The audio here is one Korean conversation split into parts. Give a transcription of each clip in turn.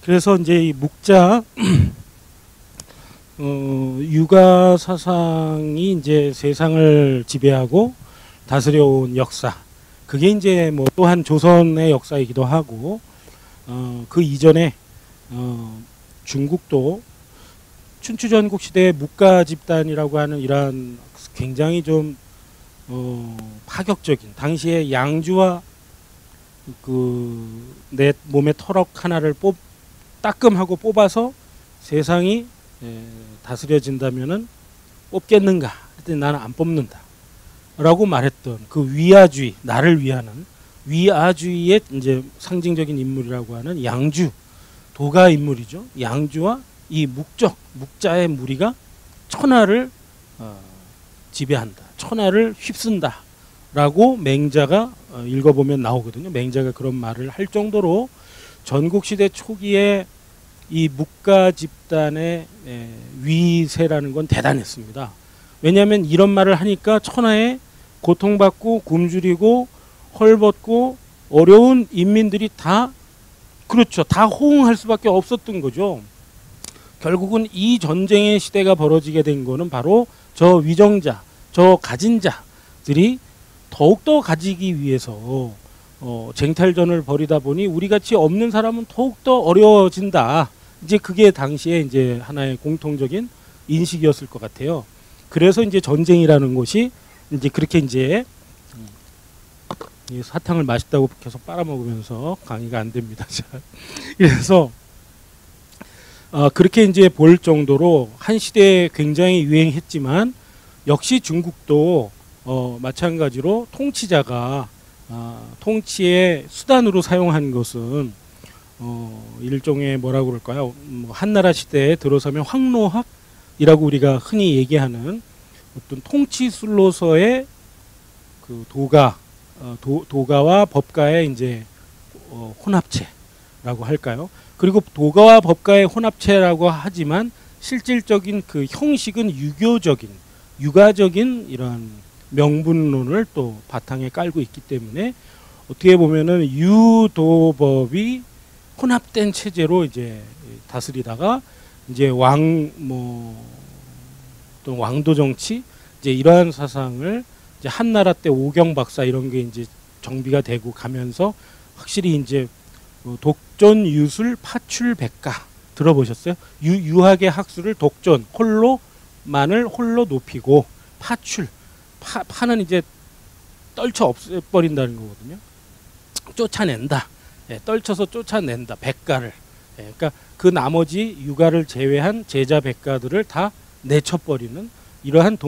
그래서 이제 이 묵자 육아 사상이 이제 세상을 지배하고 다스려온 역사. 그게 이제 뭐 또한 조선의 역사이기도 하고, 그 이전에 중국도 춘추전국 시대의 묵가 집단이라고 하는 이러한 굉장히 좀 파격적인, 당시에 양주와 그 내 몸의 털럭 하나를 따끔하고 뽑아서 세상이 다스려진다면은 뽑겠는가? 그랬더니 나는 안 뽑는다. 라고 말했던 그 위아주의, 나를 위하는 위아주의의 이제 상징적인 인물이라고 하는 양주, 도가 인물이죠. 양주와 이 묵자의 무리가 천하를 지배한다. 천하를 휩쓴다. 라고 맹자가 읽어보면 나오거든요. 맹자가 그런 말을 할 정도로 전국시대 초기에 이 묵가 집단의 위세라는 건 대단했습니다. 왜냐하면 이런 말을 하니까 천하에 고통받고 굶주리고 헐벗고 어려운 인민들이 다 그렇죠. 다 호응할 수밖에 없었던 거죠. 결국은 이 전쟁의 시대가 벌어지게 된 거는 바로 저 위정자, 저 가진 자들이 더욱더 가지기 위해서 쟁탈전을 벌이다 보니 우리같이 없는 사람은 더욱더 어려워진다. 이제 그게 당시에 이제 하나의 공통적인 인식이었을 것 같아요. 그래서 이제 전쟁이라는 것이 이제 그렇게 이제 사탕을 맛있다고 계속 빨아먹으면서 강의가 안 됩니다. 그래서 그렇게 이제 볼 정도로 한 시대에 굉장히 유행했지만 역시 중국도 마찬가지로 통치자가 통치의 수단으로 사용한 것은 일종의 뭐라고 그럴까요? 한나라 시대에 들어서면 황로학이라고 우리가 흔히 얘기하는 어떤 통치술로서의 그 도가와 법가의 이제 혼합체라고 할까요? 그리고 도가와 법가의 혼합체라고 하지만 실질적인 그 형식은 육아적인 이러한 명분론을 또 바탕에 깔고 있기 때문에 어떻게 보면은 유도법이 혼합된 체제로 이제 다스리다가 이제 또 왕도 정치 이제 이러한 사상을 이제 한나라 때 오경박사 이런 게 이제 정비가 되고 가면서 확실히 이제 독존 유술 파출 백가 들어보셨어요? 유학의 학술을 독존 홀로만을 홀로 높이고 파출 파는 이제 떨쳐 없애버린다는 거거든요. 쫓아낸다. 떨쳐서 쫓아낸다. 백가를. 그러니까 그 나머지 유가를 제외한 제자 백가들을 다 내쳐버리는 이러한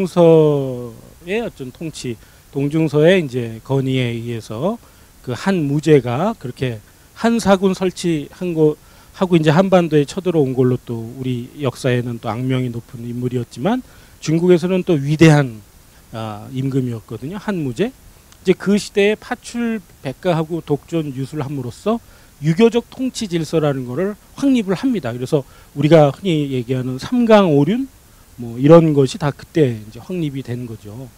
동중서의 어떤 통치, 동중서의 이제 건의에 의해서 그 한 무제가 그렇게 한 사군 설치한 거 하고 이제 한반도에 쳐들어온 걸로 또 우리 역사에는 또 악명이 높은 인물이었지만 중국에서는 또 위대한 임금이었거든요. 한무제. 이제 그 시대에 파출 백가하고 독존 유술함으로써 유교적 통치 질서라는 것을 확립을 합니다. 그래서 우리가 흔히 얘기하는 삼강오륜 뭐 이런 것이 다 그때 이제 확립이 된 거죠.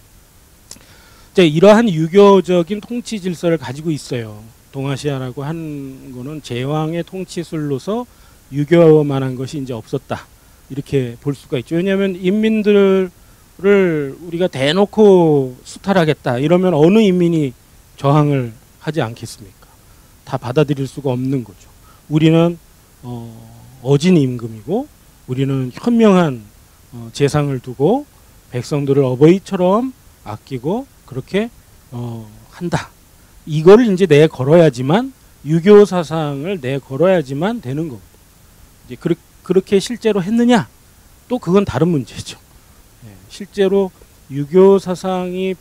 이제 이러한 유교적인 통치 질서를 가지고 있어요. 동아시아라고 한 거는 제왕의 통치술로서 유교만한 것이 이제 없었다. 이렇게 볼 수가 있죠. 왜냐하면 인민들을 우리가 대놓고 수탈하겠다 이러면 어느 인민이 저항을 하지 않겠습니까? 다 받아들일 수가 없는 거죠. 우리는 어진 임금이고 우리는 현명한 재상을 두고 백성들을 어버이처럼 아끼고 그렇게 한다. 이거를 이제 내걸어야지만 유교 사상을 내걸어야지만 되는 거거든요. 이제 그렇게 실제로 했느냐? 또 그건 다른 문제죠. 실제로 유교 사상이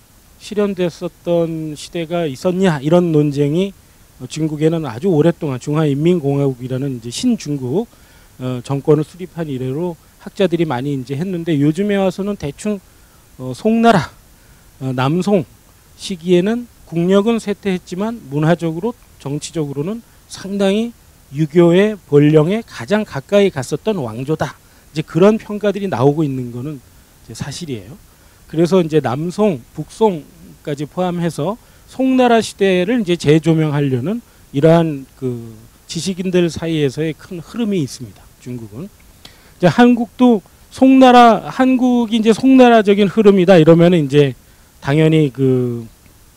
실현됐었던 시대가 있었냐 이런 논쟁이 중국에는 아주 오랫동안 중화인민공화국이라는 이제 신중국 정권을 수립한 이래로 학자들이 많이 이제 했는데 요즘에 와서는 대충 송나라 남송 시기에는 국력은 쇠퇴했지만 문화적으로 정치적으로는 상당히 유교의 본령에 가장 가까이 갔었던 왕조다. 이제 그런 평가들이 나오고 있는 거는 이제 사실이에요. 그래서 이제 남송, 북송까지 포함해서 송나라 시대를 이제 재조명하려는 이러한 그 지식인들 사이에서의 큰 흐름이 있습니다. 중국은. 이제 한국도 송나라, 한국이 이제 송나라적인 흐름이다 이러면 이제 당연히 그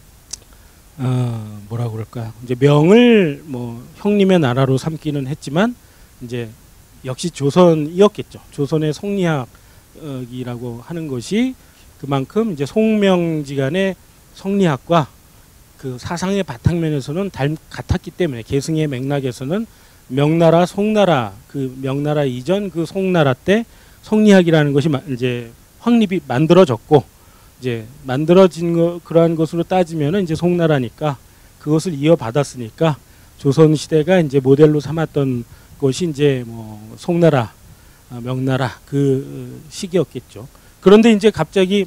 뭐라 그럴까, 이제 명을 뭐 형님의 나라로 삼기는 했지만 이제 역시 조선이었겠죠. 조선의 성리학이라고 하는 것이 그만큼 이제 송명지간의 성리학과 그 사상의 바탕면에서는 같았기 때문에 계승의 맥락에서는 명나라, 송나라, 그 명나라 이전 그 송나라 때 성리학이라는 것이 이제 확립이 만들어졌고, 이제 만들어진 그러한 것으로 따지면은 이제 송나라니까 그것을 이어받았으니까 조선 시대가 이제 모델로 삼았던 것이 이제 뭐 송나라, 명나라 그 시기였겠죠. 그런데 이제 갑자기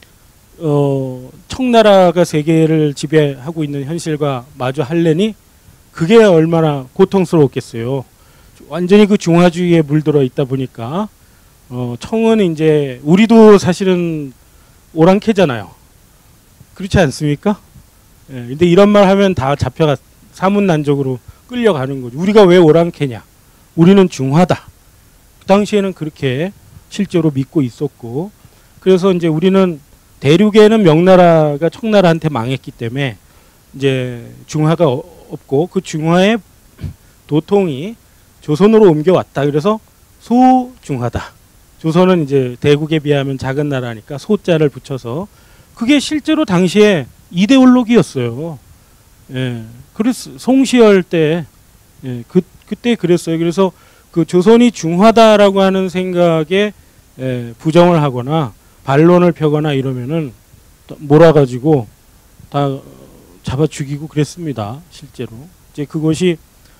청나라가 세계를 지배하고 있는 현실과 마주하려니 그게 얼마나 고통스러웠겠어요. 완전히 그 중화주의에 물들어 있다 보니까 청은 이제 우리도 사실은 오랑캐잖아요. 그렇지 않습니까? 예, 근데 이런 말 하면 다 잡혀가 사문난적으로 끌려가는 거죠. 우리가 왜 오랑캐냐? 우리는 중화다. 그 당시에는 그렇게 실제로 믿고 있었고, 그래서 이제 우리는 대륙에는 명나라가 청나라한테 망했기 때문에 이제 중화가 없고 그 중화의 도통이 조선으로 옮겨왔다. 그래서 소중화다. 조선은 이제 대국에 비하면 작은 나라니까 소자를 붙여서 그게 실제로 당시에 이데올로기였어요. 예. 그래서 송시열 때 그때 그랬어요. 그래서 그 조선이 중화다라고 하는 생각에 부정을 하거나 반론을 펴거나 이러면은 몰아가지고 다 잡아 죽이고 그랬습니다. 실제로. 이제 그것이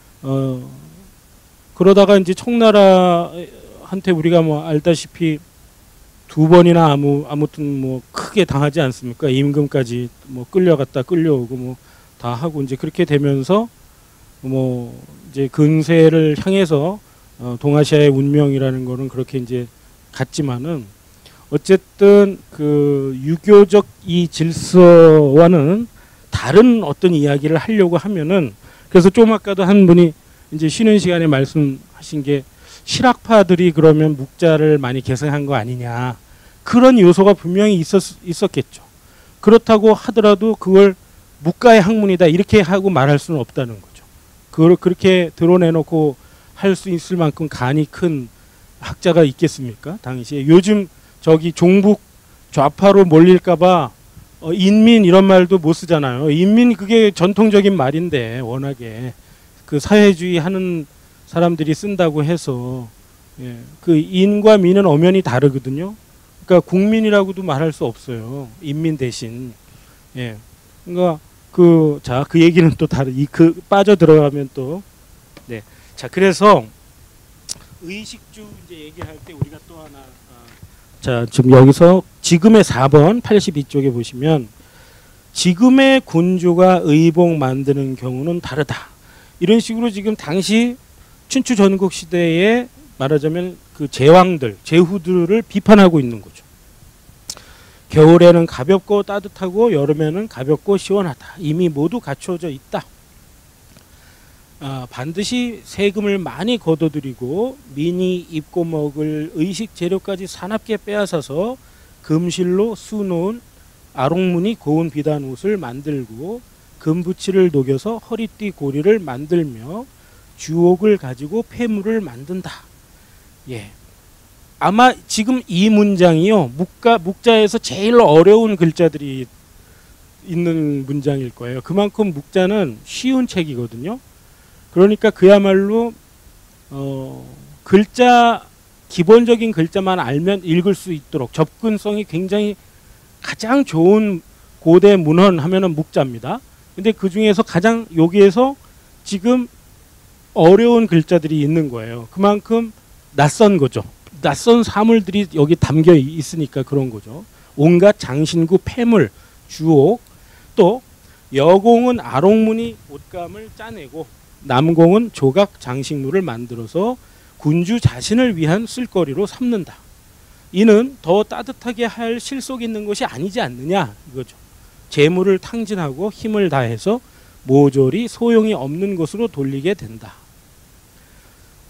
그러다가 이제 청나라한테 우리가 뭐 알다시피 두 번이나 아무튼 뭐 크게 당하지 않습니까? 임금까지 뭐 끌려갔다 끌려오고 뭐 다 하고 이제 그렇게 되면서 뭐 이제 근세를 향해서 동아시아의 운명이라는 거는 그렇게 이제 갔지만은 어쨌든 그 유교적 이 질서와는 다른 어떤 이야기를 하려고 하면은, 그래서 좀 아까도 한 분이 이제 쉬는 시간에 말씀하신 게 실학파들이 그러면 묵자를 많이 계승한 거 아니냐, 그런 요소가 분명히 있었겠죠. 그렇다고 하더라도 그걸 묵가의 학문이다 이렇게 하고 말할 수는 없다는 거죠. 그걸 그렇게 드러내놓고 할 수 있을 만큼 간이 큰 학자가 있겠습니까? 당시에. 요즘 저기 종북 좌파로 몰릴까봐 인민 이런 말도 못 쓰잖아요. 인민 그게 전통적인 말인데 워낙에 그 사회주의 하는 사람들이 쓴다고 해서 그 인과 민은 엄연히 다르거든요. 그러니까 국민이라고도 말할 수 없어요. 인민 대신. 그러니까 그 얘기는 또 그 빠져 들어가면 또 자, 그래서 의식주 이제 얘기할 때 우리가 또 하나 자, 지금 여기서 지금의 4번 82쪽에 보시면 지금의 군주가 의복 만드는 경우는 다르다. 이런 식으로 지금 당시 춘추 전국 시대에 말하자면 그 제왕들, 제후들을 비판하고 있는 거죠. 겨울에는 가볍고 따뜻하고 여름에는 가볍고 시원하다. 이미 모두 갖추어져 있다. 반드시 세금을 많이 걷어들이고 민이 입고 먹을 의식 재료까지 사납게 빼앗아서 금실로 수놓은 아롱무늬 고운 비단 옷을 만들고 금부치를 녹여서 허리띠 고리를 만들며 주옥을 가지고 폐물을 만든다. 아마 지금 이 문장이요, 묵자에서 제일 어려운 글자들이 있는 문장일 거예요. 그만큼 묵자는 쉬운 책이거든요. 그러니까 그야말로 글자, 기본적인 글자만 알면 읽을 수 있도록 접근성이 굉장히 가장 좋은 고대 문헌 하면은 묵자입니다. 근데 그 중에서 가장 여기에서 지금 어려운 글자들이 있는 거예요. 그만큼 낯선 거죠. 낯선 사물들이 여기 담겨 있으니까 그런 거죠. 온갖 장신구, 폐물, 주옥, 또 여공은 아롱무늬 옷감을 짜내고 남공은 조각 장식물을 만들어서 군주 자신을 위한 쓸거리로 삼는다. 이는 더 따뜻하게 할 실속 있는 것이 아니지 않느냐 이거죠. 재물을 탕진하고 힘을 다해서 모조리 소용이 없는 것으로 돌리게 된다.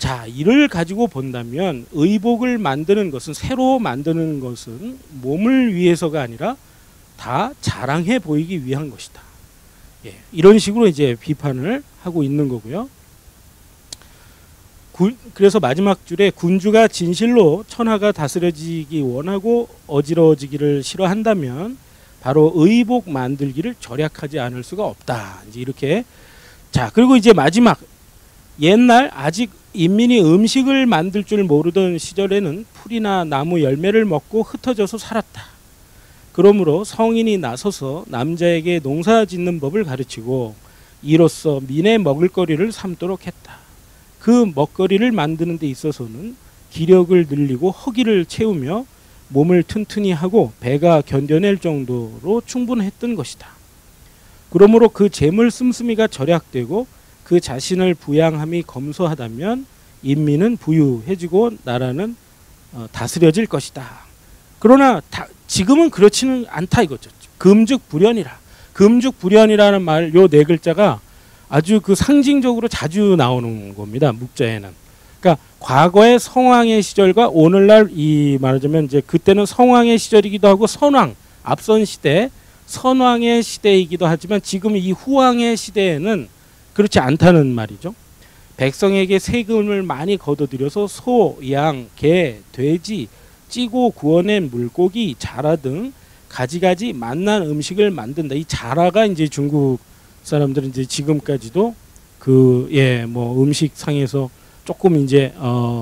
자, 이를 가지고 본다면 의복을 만드는 것은, 새로 만드는 것은 몸을 위해서가 아니라 다 자랑해 보이기 위한 것이다. 예, 이런 식으로 이제 비판을 하고 있는 거고요. 그래서 마지막 줄에 군주가 진실로 천하가 다스려지기 원하고 어지러워지기를 싫어한다면 바로 의복 만들기를 절약하지 않을 수가 없다. 이제 이렇게. 자, 그리고 이제 마지막, 옛날 아직 인민이 음식을 만들 줄 모르던 시절에는 풀이나 나무 열매를 먹고 흩어져서 살았다. 그러므로 성인이 나서서 남자에게 농사 짓는 법을 가르치고 이로써 민의 먹을거리를 삼도록 했다. 그 먹거리를 만드는 데 있어서는 기력을 늘리고 허기를 채우며 몸을 튼튼히 하고 배가 견뎌낼 정도로 충분했던 것이다. 그러므로 그 재물 씀씀이가 절약되고 그 자신을 부양함이 검소하다면 인민은 부유해지고 나라는 다스려질 것이다. 그러나 지금은 그렇지는 않다 이거죠. 금죽불연이라. 금죽불연이라는 말, 요 네 글자가 아주 그 상징적으로 자주 나오는 겁니다. 묵자에는. 그러니까 과거의 성왕의 시절과 오늘날 이 말하자면 이제 그때는 성왕의 시절이기도 하고 선왕, 앞선 시대, 선왕의 시대이기도 하지만 지금 이 후왕의 시대에는 그렇지 않다는 말이죠. 백성에게 세금을 많이 걷어들여서 소, 양, 개, 돼지, 찌고 구워낸 물고기, 자라 등 가지가지 맛난 음식을 만든다. 이 자라가 이제 중국 사람들은 이제 지금까지도 뭐 음식상에서 조금 이제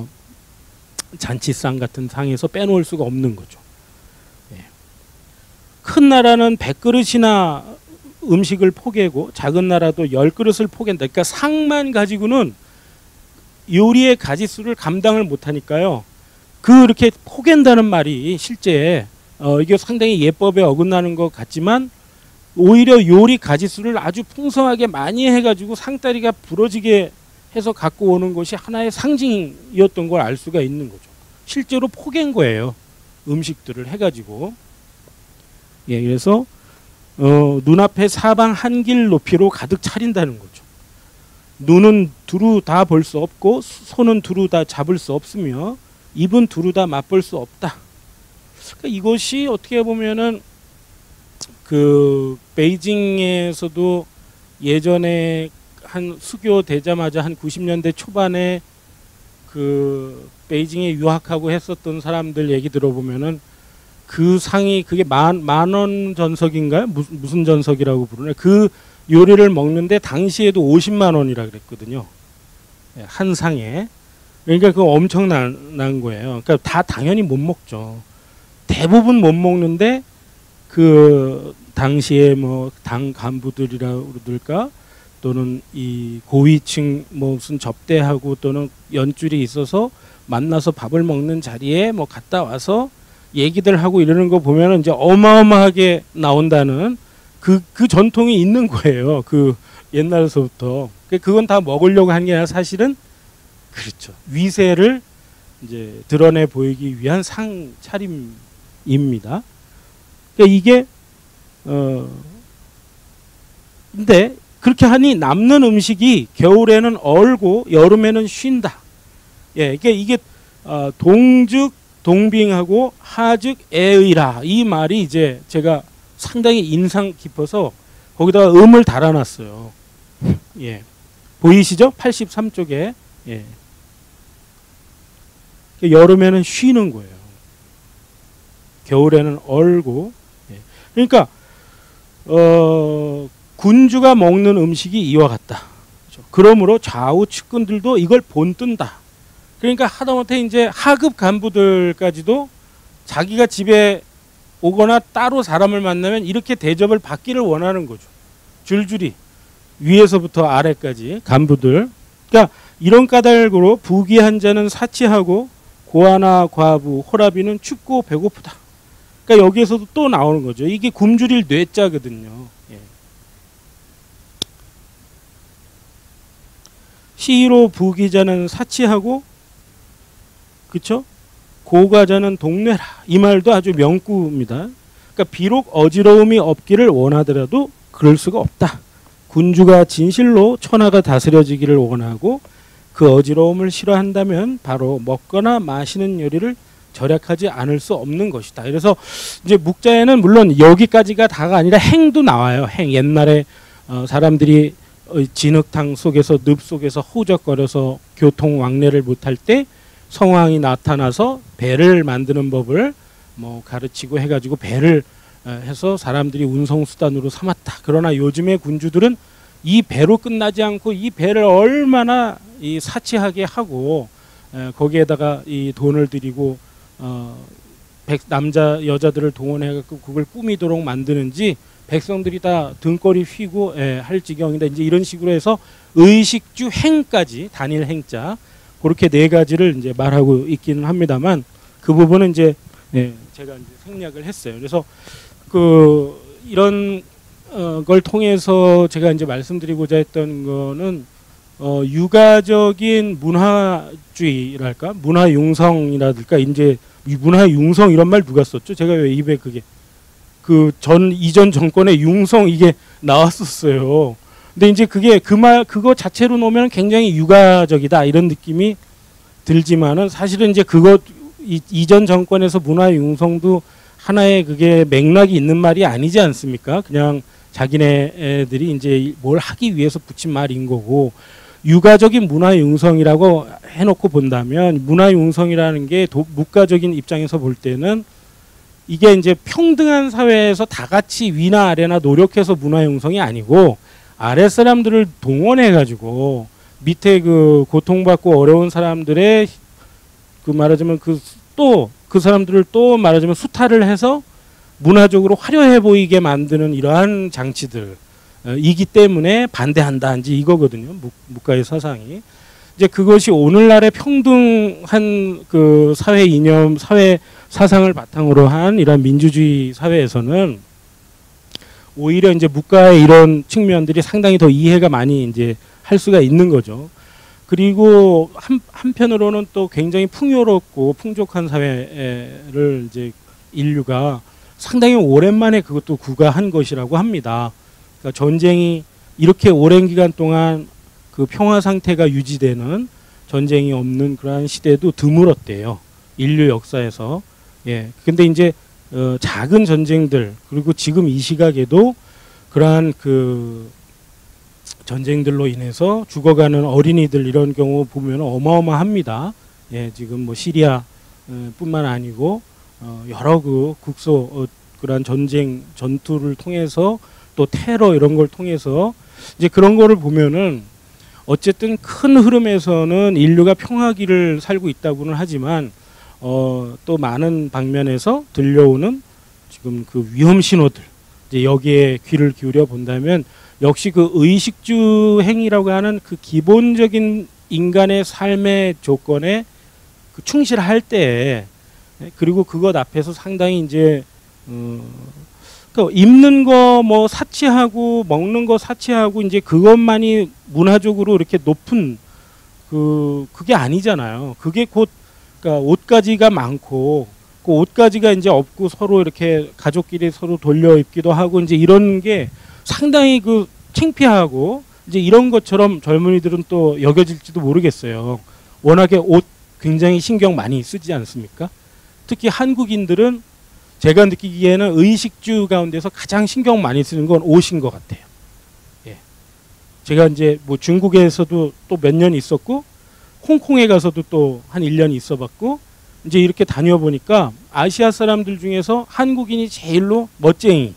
잔치상 같은 상에서 빼놓을 수가 없는 거죠. 예. 큰 나라는 100그릇이나 음식을 포개고 작은 나라도 10그릇을 포갠다. 그러니까 상만 가지고는 요리의 가짓수를 감당을 못하니까요. 그렇게 포갠다는 말이 실제 이게 상당히 예법에 어긋나는 것 같지만 오히려 요리 가짓수를 아주 풍성하게 많이 해가지고 상다리가 부러지게 해서 갖고 오는 것이 하나의 상징이었던 걸 알 수가 있는 거죠. 실제로 포갠 거예요. 음식들을 해가지고. 예, 그래서 눈앞에 사방 한길 높이로 가득 차린다는 거죠. 눈은 두루 다 볼 수 없고 손은 두루 다 잡을 수 없으며 입은 두루 다 맛볼 수 없다. 그러니까 이것이 어떻게 보면은 그 베이징에서도 예전에 한 수교되자마자 한 90년대 초반에 그 베이징에 유학하고 했었던 사람들 얘기 들어보면은 그 상이 그게 만원 전석인가요? 무슨 전석이라고 부르나? 그 요리를 먹는데 당시에도 50만 원이라 그랬거든요. 한 상에. 그러니까 그거 엄청난 거예요. 그러니까 다 당연히 못 먹죠. 대부분 못 먹는데 그 당시에 뭐 당 간부들이라고 그럴까 또는 이 고위층 뭐 무슨 접대하고 또는 연줄이 있어서 만나서 밥을 먹는 자리에 뭐 갔다 와서 얘기들 하고 이러는 거 보면은 이제 어마어마하게 나온다는 그 전통이 있는 거예요. 그 옛날서부터. 그건 다 먹으려고 한 게 아니라 사실은 그렇죠. 위세를 이제 드러내 보이기 위한 상차림입니다. 그러니까 이게 근데 그렇게 하니 남는 음식이 겨울에는 얼고 여름에는 쉰다. 예, 이게 동즉 동빙하고 하즉 애의라 이 말이 이제 제가 상당히 인상 깊어서 거기다가 음을 달아놨어요. 예, 보이시죠? 83쪽에 예. 여름에는 쉬는 거예요. 겨울에는 얼고. 예. 그러니까 군주가 먹는 음식이 이와 같다. 그렇죠? 그러므로 좌우 측근들도 이걸 본뜬다. 그러니까 하다못해 이제 하급 간부들까지도 자기가 집에 오거나 따로 사람을 만나면 이렇게 대접을 받기를 원하는 거죠. 줄줄이 위에서부터 아래까지 간부들. 그러니까 이런 까닭으로 부귀한 자는 사치하고 고아나 과부 호라비는 춥고 배고프다. 그러니까 여기에서도 또 나오는 거죠. 이게 굶주릴 뇌자거든요. 예. 시로 부귀자는 사치하고 그렇죠? 고가자는 동뇌라. 이 말도 아주 명구입니다. 그러니까 비록 어지러움이 없기를 원하더라도 그럴 수가 없다. 군주가 진실로 천하가 다스려지기를 원하고 그 어지러움을 싫어한다면 바로 먹거나 마시는 요리를 절약하지 않을 수 없는 것이다. 그래서 이제 묵자에는 물론 여기까지가 다가 아니라 행도 나와요. 행. 옛날에 사람들이 진흙탕 속에서 늪 속에서 허우적거려서 교통 왕래를 못할 때 성왕이 나타나서 배를 만드는 법을 뭐 가르치고 해가지고 배를 해서 사람들이 운송수단으로 삼았다. 그러나 요즘의 군주들은 이 배로 끝나지 않고 이 배를 얼마나 이 사치하게 하고 거기에다가 이 돈을 들이고 남자 여자들을 동원해갖고 그걸 꾸미도록 만드는지 백성들이 다 등골이 휘고 할 지경이다. 이제 이런 식으로 해서 의식주 행까지 단일 행자 그렇게 네 가지를 이제 말하고 있기는 합니다만 그 부분은 이제 제가 이제 생략을 했어요. 그래서 그 이런 걸 통해서 제가 이제 말씀드리고자 했던 거는 유가적인 문화주의랄까 문화융성이랄까 이제 문화융성 이런 말 누가 썼죠? 제가 왜 입에 그게 그 이전 정권의 융성 이게 나왔었어요. 근데 이제 그게 그 말 그거 자체로 놓으면 굉장히 유가적이다 이런 느낌이 들지만은 사실은 이제 그거 이전 정권에서 문화융성도 하나의 그게 맥락이 있는 말이 아니지 않습니까? 그냥 자기네들이 이제 뭘 하기 위해서 붙인 말인 거고 유가적인 문화융성이라고 해놓고 본다면 문화융성이라는 게 묵가적인 입장에서 볼 때는 이게 이제 평등한 사회에서 다 같이 위나 아래나 노력해서 문화융성이 아니고 아랫사람들을 동원해가지고 밑에 그 고통받고 어려운 사람들의 그 말하자면 그 사람들을 또 말하자면 수탈을 해서 문화적으로 화려해 보이게 만드는 이러한 장치들 이기 때문에 반대한다 이제 이거거든요. 묵가의 사상이. 이제 그것이 오늘날의 평등한 그 사회 이념, 사회 사상을 바탕으로 한 이런 민주주의 사회에서는 오히려 이제 묵가의 이런 측면들이 상당히 더 이해가 많이 이제 할 수가 있는 거죠. 그리고 한편으로는 또 굉장히 풍요롭고 풍족한 사회를 이제 인류가 상당히 오랜만에 그것도 구가한 것이라고 합니다. 그러니까 전쟁이 이렇게 오랜 기간 동안 그 평화 상태가 유지되는 전쟁이 없는 그러한 시대도 드물었대요. 인류 역사에서. 예. 근데 이제 작은 전쟁들 그리고 지금 이 시각에도 그러한 그 전쟁들로 인해서 죽어가는 어린이들 이런 경우 보면 어마어마합니다. 예, 지금 뭐 시리아 뿐만 아니고 여러 그 그러한 전쟁 전투를 통해서 또 테러 이런 걸 통해서 이제 그런 거를 보면은 어쨌든 큰 흐름에서는 인류가 평화기를 살고 있다고는 하지만 또 많은 방면에서 들려오는 지금 그 위험 신호들 이제 여기에 귀를 기울여 본다면 역시 그 의식주 행위라고 하는 그 기본적인 인간의 삶의 조건에 그 충실할 때 그리고 그것 앞에서 상당히 이제 그러니까 입는 거 뭐 사치하고 먹는 거 사치하고 이제 그것만이 문화적으로 이렇게 높은 그게 아니잖아요. 그게 곧 그러니까 옷가지가 많고 그 옷가지가 이제 없고 서로 이렇게 가족끼리 서로 돌려 입기도 하고 이제 이런 게 상당히 그 창피하고 이제 이런 것처럼 젊은이들은 또 여겨질지도 모르겠어요. 워낙에 옷 굉장히 신경 많이 쓰지 않습니까? 특히 한국인들은 제가 느끼기에는 의식주 가운데서 가장 신경 많이 쓰는 건 옷인 것 같아요. 예. 제가 이제 뭐 중국에서도 또 몇 년 있었고 홍콩에 가서도 또 한 1년 있어봤고 이제 이렇게 다녀보니까 아시아 사람들 중에서 한국인이 제일로 멋쟁이.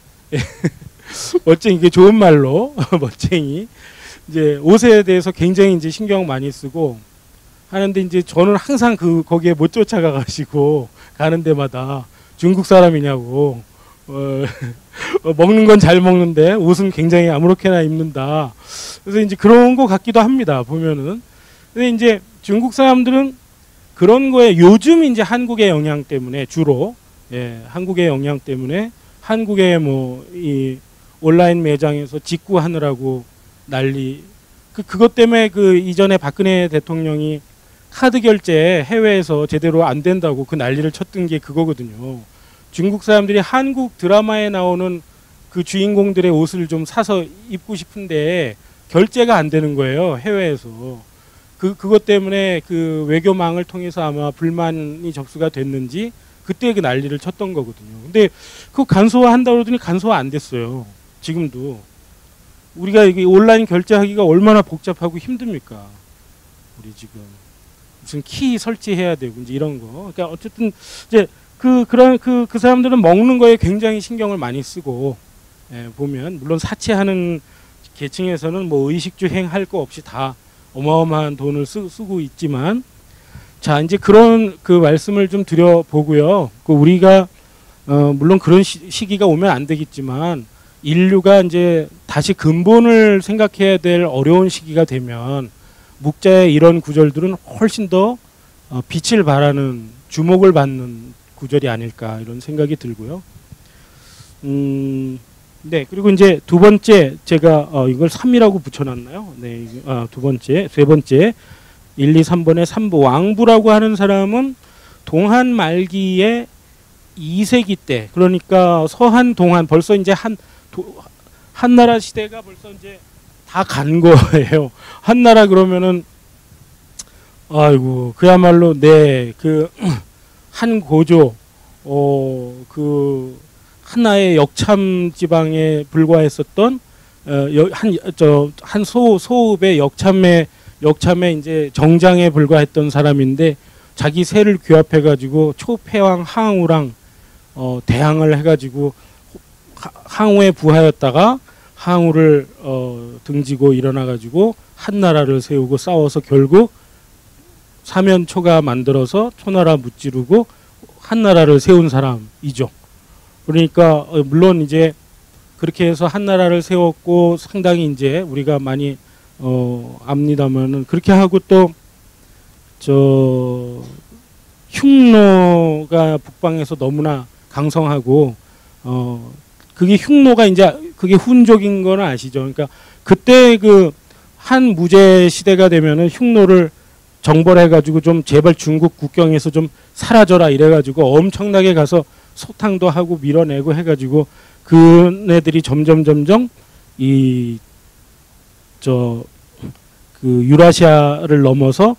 멋쟁이 이게 좋은 말로 멋쟁이. 이제 옷에 대해서 굉장히 이제 신경 많이 쓰고 하는데 이제 저는 항상 거기에 못 쫓아가 가지고 가는 데마다 중국 사람이냐고 먹는 건 잘 먹는데 옷은 굉장히 아무렇게나 입는다. 그래서 이제 그런 거 같기도 합니다. 보면은. 근데 이제 중국 사람들은 그런 거에 요즘 이제 한국의 영향 때문에 주로 한국의 영향 때문에 한국의 뭐 이 온라인 매장에서 직구하느라고 난리 그것 때문에 그 이전에 박근혜 대통령이 카드 결제 해외에서 제대로 안 된다고 그 난리를 쳤던 게 그거거든요. 중국 사람들이 한국 드라마에 나오는 그 주인공들의 옷을 좀 사서 입고 싶은데 결제가 안 되는 거예요. 해외에서. 그것 때문에 그 외교망을 통해서 아마 불만이 접수가 됐는지 그때 그 난리를 쳤던 거거든요. 근데 그 간소화한다고 그러더니 간소화 안 됐어요. 지금도. 우리가 이게 온라인 결제하기가 얼마나 복잡하고 힘듭니까? 우리 지금 무슨 키 설치해야 되고 이제 이런 거. 그러니까 어쨌든 이제 그 사람들은 먹는 거에 굉장히 신경을 많이 쓰고, 예, 보면 물론 사치하는 계층에서는 뭐 의식주행 할 거 없이 다 어마어마한 돈을 쓰고 있지만, 자 이제 그런 그 말씀을 좀 드려보고요. 그 우리가 물론 그런 시기가 오면 안 되겠지만 인류가 이제 다시 근본을 생각해야 될 어려운 시기가 되면 묵자의 이런 구절들은 훨씬 더 빛을 발하는, 주목을 받는 구절이 아닐까 이런 생각이 들고요. 네, 그리고 이제 두 번째 제가 이걸 3이라고 붙여놨나요? 네, 두 번째, 세 번째 1, 2, 3번의 3부 왕부라고 하는 사람은 동한 말기에 2세기 때, 그러니까 서한 동한 벌써 이제 한나라 시대가 벌써 이제 다 간 거예요. 한나라 그러면은 아이고 그야말로 네 그 한 고조 그 하나의 역참 지방에 불과했었던 한 소읍의 역참에 이제 정장에 불과했던 사람인데 자기 세를 규합해 가지고 초패왕 항우랑 대항을 해 가지고 항우에 부하였다가 항우를 등지고 일어나 가지고 한나라를 세우고 싸워서 결국 사면초가 만들어서 초나라 무찌르고 한나라를 세운 사람이죠. 그러니까 물론 이제 그렇게 해서 한나라를 세웠고 상당히 이제 우리가 많이 압니다만은 그렇게 하고 또 흉노가 북방에서 너무나 강성하고 그게 흉노가 이제 그게 훈족인 거는 아시죠? 그러니까 그때 그 한 무제 시대가 되면은 흉노를 정벌해 가지고 좀 제발 중국 국경에서 좀 사라져라 이래 가지고 엄청나게 가서 소탕도 하고 밀어내고 해 가지고 그네들이 점점 이 유라시아를 넘어서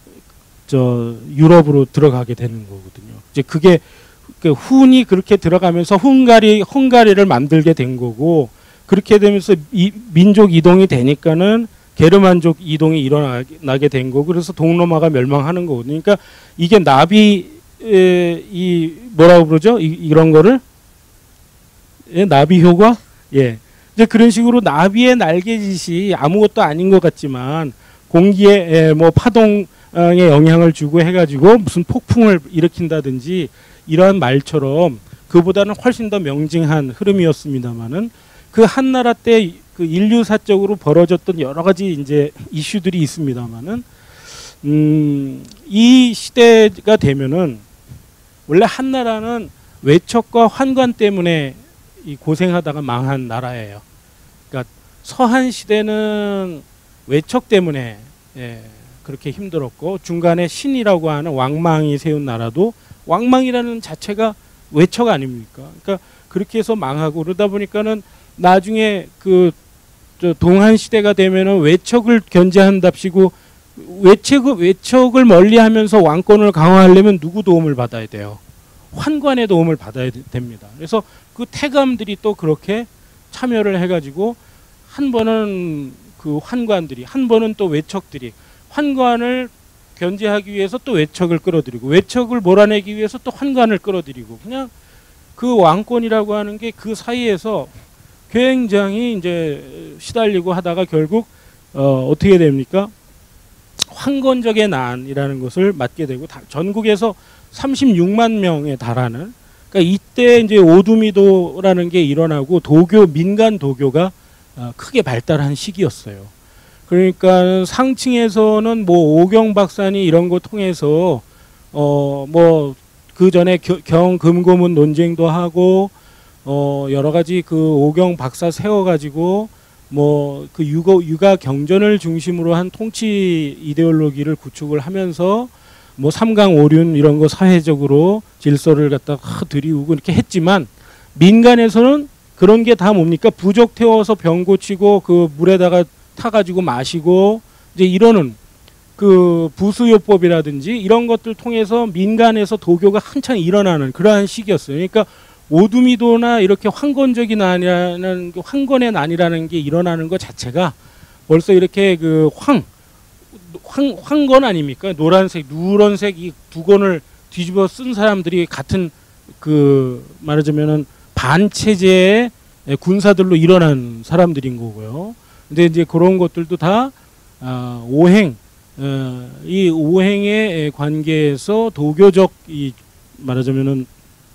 유럽으로 들어가게 되는 거거든요. 이제 그게 그 훈이 그렇게 들어가면서 헝가리를 만들게 된 거고, 그렇게 되면서 민족 이동이 되니까는 게르만족 이동이 일어나게 된 거고, 그래서 동로마가 멸망하는 거거든요. 그러니까 이게 나비 뭐라고 그러죠? 이런 거를 나비 효과? 예. 이제 그런 식으로 나비의 날개짓이 아무것도 아닌 것 같지만 공기에 뭐 파동에 영향을 주고 해가지고 무슨 폭풍을 일으킨다든지 이러한 말처럼 그보다는 훨씬 더 명징한 흐름이었습니다만은 그 한나라 때 그 인류사적으로 벌어졌던 여러 가지 이제 이슈들이 있습니다만은 이 시대가 되면은 원래 한나라는 외척과 환관 때문에 이 고생하다가 망한 나라예요. 그러니까 서한 시대는 외척 때문에 그렇게 힘들었고, 중간에 신이라고 하는 왕망이 세운 나라도 왕망이라는 자체가 외척 아닙니까? 그러니까 그렇게 해서 망하고 그러다 보니까는 나중에 동한 시대가 되면은 외척을 견제한답시고 외척을 멀리하면서 왕권을 강화하려면 누구 도움을 받아야 돼요? 환관의 도움을 받아야 됩니다. 그래서 그 태감들이 또 그렇게 참여를 해가지고 한 번은 그 환관들이, 한 번은 또 외척들이 환관을 견제하기 위해서 또 외척을 끌어들이고, 외척을 몰아내기 위해서 또 환관을 끌어들이고, 그냥 그 왕권이라고 하는 게 그 사이에서 굉장히 이제 시달리고 하다가 결국 어떻게 됩니까? 황건적의 난이라는 것을 맞게 되고, 전국에서 36만 명에 달하는, 그러니까 이때 이제 오두미도라는 게 일어나고 민간 도교가 크게 발달한 시기였어요. 그러니까 상층에서는 뭐 오경박사니 이런 거 통해서 뭐 그 전에 경금고문 논쟁도 하고 여러 가지 그 오경 박사 세워가지고 뭐 그 육아 경전을 중심으로 한 통치 이데올로기를 구축을 하면서 뭐 삼강오륜 이런 거 사회적으로 질서를 갖다가 들이우고 이렇게 했지만, 민간에서는 그런 게 다 뭡니까? 부족 태워서 병 고치고 그 물에다가 타가지고 마시고 이제 이러는 그 부수요법이라든지 이런 것들 통해서 민간에서 도교가 한창 일어나는 그러한 시기였어요. 그러니까 오두미도나 이렇게 황건적인 난이라는 황건의 난이라는 게 일어나는 것 자체가 벌써 이렇게 그 황건 아닙니까? 노란색, 누런색 이 두 건을 뒤집어 쓴 사람들이 같은 그 말하자면은 반체제의 군사들로 일어난 사람들인 거고요. 근데 이제 그런 것들도 다 오행, 이 오행의 관계에서 도교적 이 말하자면은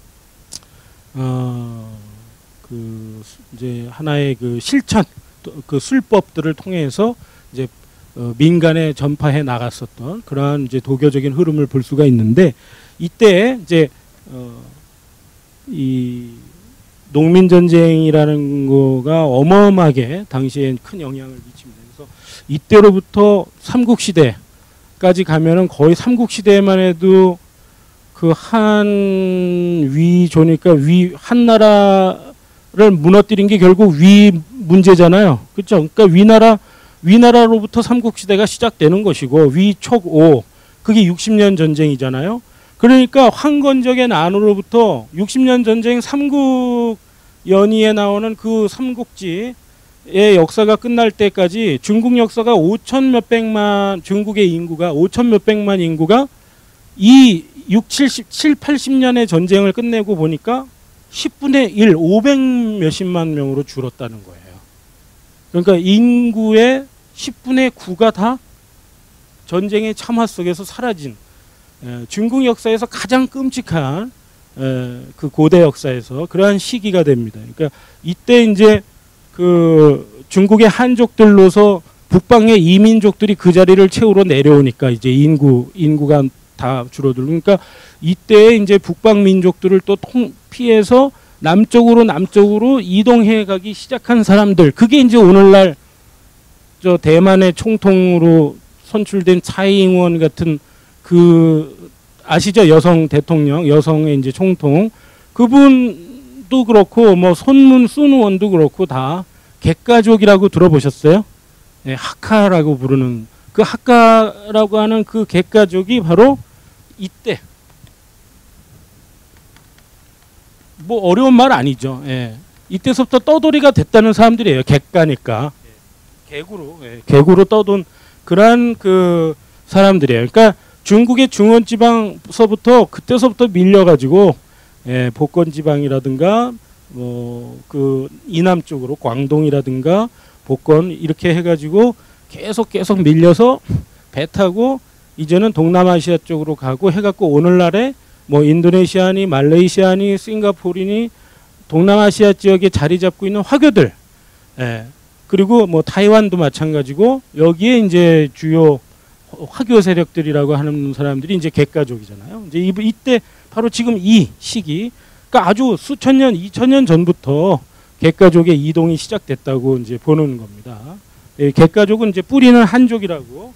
그 이제 하나의 그 실천, 그 술법들을 통해서 이제 민간에 전파해 나갔었던 그러한 이제 도교적인 흐름을 볼 수가 있는데 이때 이제 이 농민 전쟁이라는 거가 어마어마하게 당시에 큰 영향을 미칩니다. 그래서 이때로부터 삼국시대까지 가면은 거의 삼국시대만 해도 그 한위조니까 한나라를 무너뜨린 게 결국 위 문제잖아요. 그렇죠? 그러니까 위나라로부터 삼국시대가 시작되는 것이고 위촉오 그게 60년 전쟁이잖아요. 그러니까 황건적의 난으로부터 60년 전쟁 삼국연의에 나오는 그 삼국지의 역사가 끝날 때까지 중국 역사가 5천 몇백만 중국의 인구가 5천 몇백만 인구가 이 80년의 전쟁을 끝내고 보니까 10분의 1, 500 몇십만 명으로 줄었다는 거예요. 그러니까 인구의 10분의 9가 다 전쟁의 참화 속에서 사라진 중국 역사에서 가장 끔찍한 그 고대 역사에서 그러한 시기가 됩니다. 그러니까 이때 이제 그 중국의 한족들로서 북방의 이민족들이 그 자리를 채우러 내려오니까 이제 인구가 다 줄어들고 그러니까 이때 이제 북방 민족들을 또 피해서 남쪽으로 이동해 가기 시작한 사람들 그게 이제 오늘날 저 대만의 총통으로 선출된 차이잉원 같은 그 아시죠? 여성 대통령, 여성의 이제 총통 그분도 그렇고 뭐 손문 순우원도 그렇고 다 객가족이라고 들어보셨어요? 네, 학카라고 부르는 그 학카라고 하는 그 객가족이 바로 이때 뭐 어려운 말 아니죠. 예. 이때서부터 떠돌이가 됐다는 사람들이에요. 객가니까 객으로 떠돈 그러한 그 사람들이에요. 그러니까 중국의 중원지방서부터 그때서부터 밀려가지고 복건지방이라든가 뭐 그 이남 쪽으로 광동이라든가 복건 이렇게 해가지고 계속 밀려서 배 타고 이제는 동남아시아 쪽으로 가고 해갖고 오늘날에 뭐 인도네시아니 말레이시아니 싱가포르니 동남아시아 지역에 자리 잡고 있는 화교들 그리고 뭐 타이완도 마찬가지고 여기에 이제 주요 화교 세력들이라고 하는 사람들이 이제 객가족이잖아요. 이제 이때 바로 지금 이 시기, 그러니까 아주 수천 년, 2000년 전부터 객가족의 이동이 시작됐다고 이제 보는 겁니다. 객가족은 이제 뿌리는 한족이라고.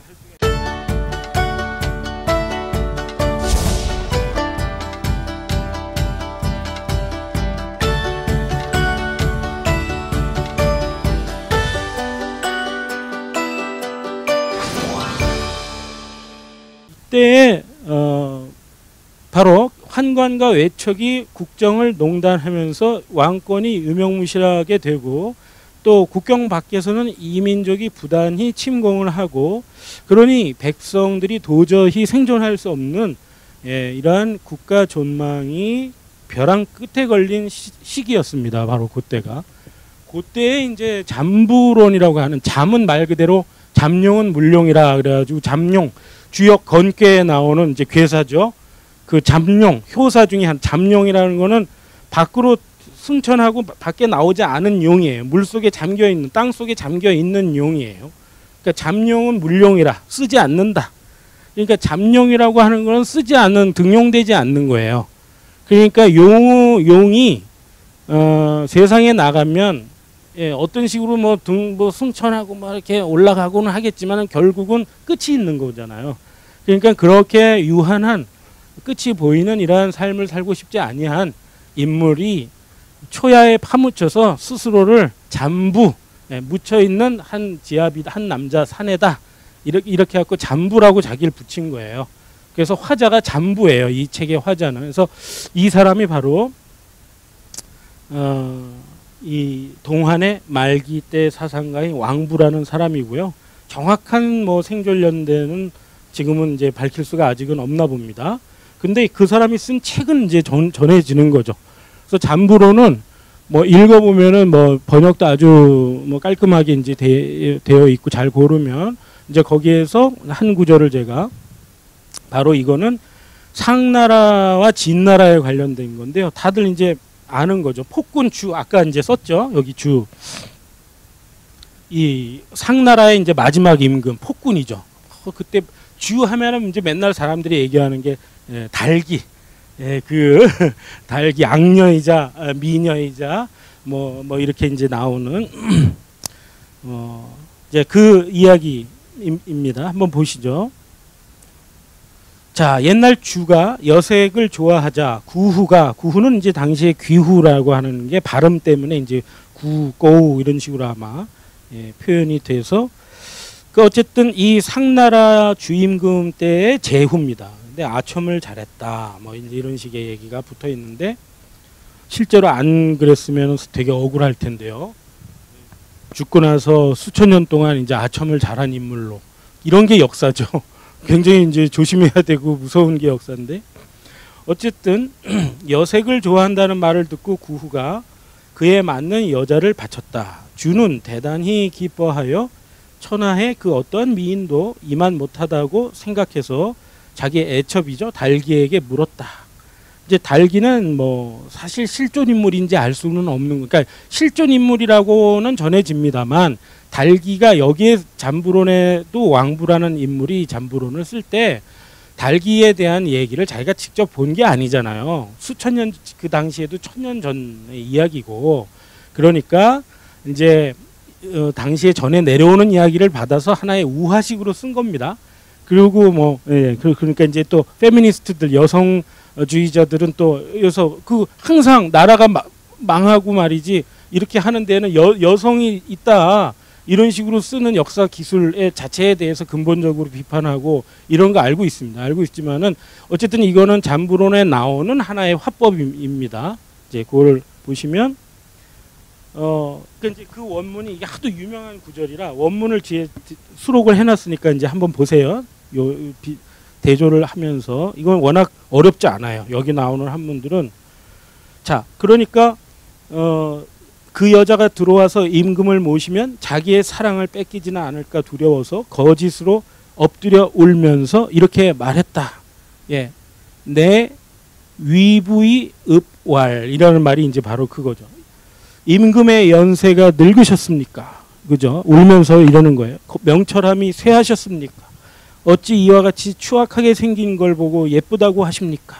이때에 바로 환관과 외척이 국정을 농단하면서 왕권이 유명무실하게 되고 또 국경 밖에서는 이민족이 부단히 침공을 하고 그러니 백성들이 도저히 생존할 수 없는 이러한 국가 존망이 벼랑 끝에 걸린 시기였습니다. 바로 그때가. 그때에 이제 잠부론이라고 하는 잠은 말 그대로 잠룡은 물룡이라 그래가지고 잠룡 주역 건괴에 나오는 이제 괴사죠. 그 잠룡 효사 중에 한 잠룡이라는 거는 밖으로 승천하고 밖에 나오지 않은 용이에요. 물 속에 잠겨 있는 땅 속에 잠겨 있는 용이에요. 그러니까 잠룡은 물룡이라 쓰지 않는다. 그러니까 잠룡이라고 하는 거는 쓰지 않는 등용되지 않는 거예요. 그러니까 용이 세상에 나가면 어떤 식으로 뭐 승천하고 뭐 이렇게 올라가고는 하겠지만 결국은 끝이 있는 거잖아요. 그러니까 그렇게 유한한 끝이 보이는 이러한 삶을 살고 싶지 아니한 인물이 초야에 파묻혀서 스스로를 잠부 묻혀 있는 한 지압이다, 한 남자 사내다 이렇게 해갖고 잠부라고 자기를 붙인 거예요. 그래서 화자가 잠부예요. 이 책의 화자는. 그래서 이 사람이 바로 이 동한의 말기 때 사상가인 왕부라는 사람이고요. 정확한 뭐 생존 연대는 지금은 이제 밝힐 수가 아직은 없나 봅니다. 근데 그 사람이 쓴 책은 이제 전해지는 거죠. 그래서 잠부로는 뭐 읽어보면은 뭐 번역도 아주 뭐 깔끔하게 이제 되어 있고 잘 고르면 이제 거기에서 한 구절을 제가 바로 이거는 상나라와 진나라에 관련된 건데요. 다들 이제 아는 거죠. 폭군 주 아까 이제 썼죠. 여기 주. 이 상나라의 이제 마지막 임금 폭군이죠. 그때 주 하면은 이제 맨날 사람들이 얘기하는 게 달기. 그 달기 악녀이자 미녀이자 뭐 이렇게 이제 나오는 이제 그 이야기입니다. 한번 보시죠. 자, 옛날 주가 여색을 좋아하자 구후는 이제 당시에 귀후라고 하는 게 발음 때문에 이제 고우 이런 식으로 아마 표현이 돼서 그 어쨌든 이 상나라 주임금 때의 제후입니다. 근데 아첨을 잘했다 뭐 이제 이런 식의 얘기가 붙어 있는데 실제로 안 그랬으면 되게 억울할 텐데요. 죽고 나서 수천 년 동안 이제 아첨을 잘한 인물로 이런 게 역사죠. 굉장히 이제 조심해야 되고 무서운 게 역사인데 어쨌든 여색을 좋아한다는 말을 듣고 구후가 그에 맞는 여자를 바쳤다. 주는 대단히 기뻐하여 천하의 그 어떤 미인도 이만 못하다고 생각해서 자기의 애첩이죠. 달기에게 물었다. 이제 달기는 뭐 사실 실존 인물인지 알 수는 없는, 그러니까 실존 인물이라고는 전해집니다만 달기가 여기에 잠부론에도 왕부라는 인물이 잠부론을 쓸 때 달기에 대한 얘기를 자기가 직접 본 게 아니잖아요. 수천 년, 그 당시에도 1000년 전의 이야기고, 그러니까 이제 당시에 전에 내려오는 이야기를 받아서 하나의 우화식으로 쓴 겁니다. 그리고 뭐 그러니까 이제 또 페미니스트들 여성주의자들은 또 여기서 그 항상 나라가 망하고 말이지 이렇게 하는 데는 여성이 있다 이런 식으로 쓰는 역사 기술의 자체에 대해서 근본적으로 비판하고 이런 거 알고 있습니다. 알고 있지만은 어쨌든 이거는 잠부론에 나오는 하나의 화법입니다. 이제 그걸 보시면 그러니까 이제 그 원문이 이게 하도 유명한 구절이라 원문을 뒤에 수록을 해놨으니까 이제 한번 보세요. 대조를 하면서 이건 워낙 어렵지 않아요. 여기 나오는 한문들은 자 그러니까 그 여자가 들어와서 임금을 모시면 자기의 사랑을 뺏기지는 않을까 두려워서 거짓으로 엎드려 울면서 이렇게 말했다. 예, 내 위부의 읍왈 이라는 말이 이제 바로 그거죠. 임금의 연세가 늙으셨습니까? 그죠? 울면서 이러는 거예요. 명철함이 쇠하셨습니까? 어찌 이와 같이 추악하게 생긴 걸 보고 예쁘다고 하십니까?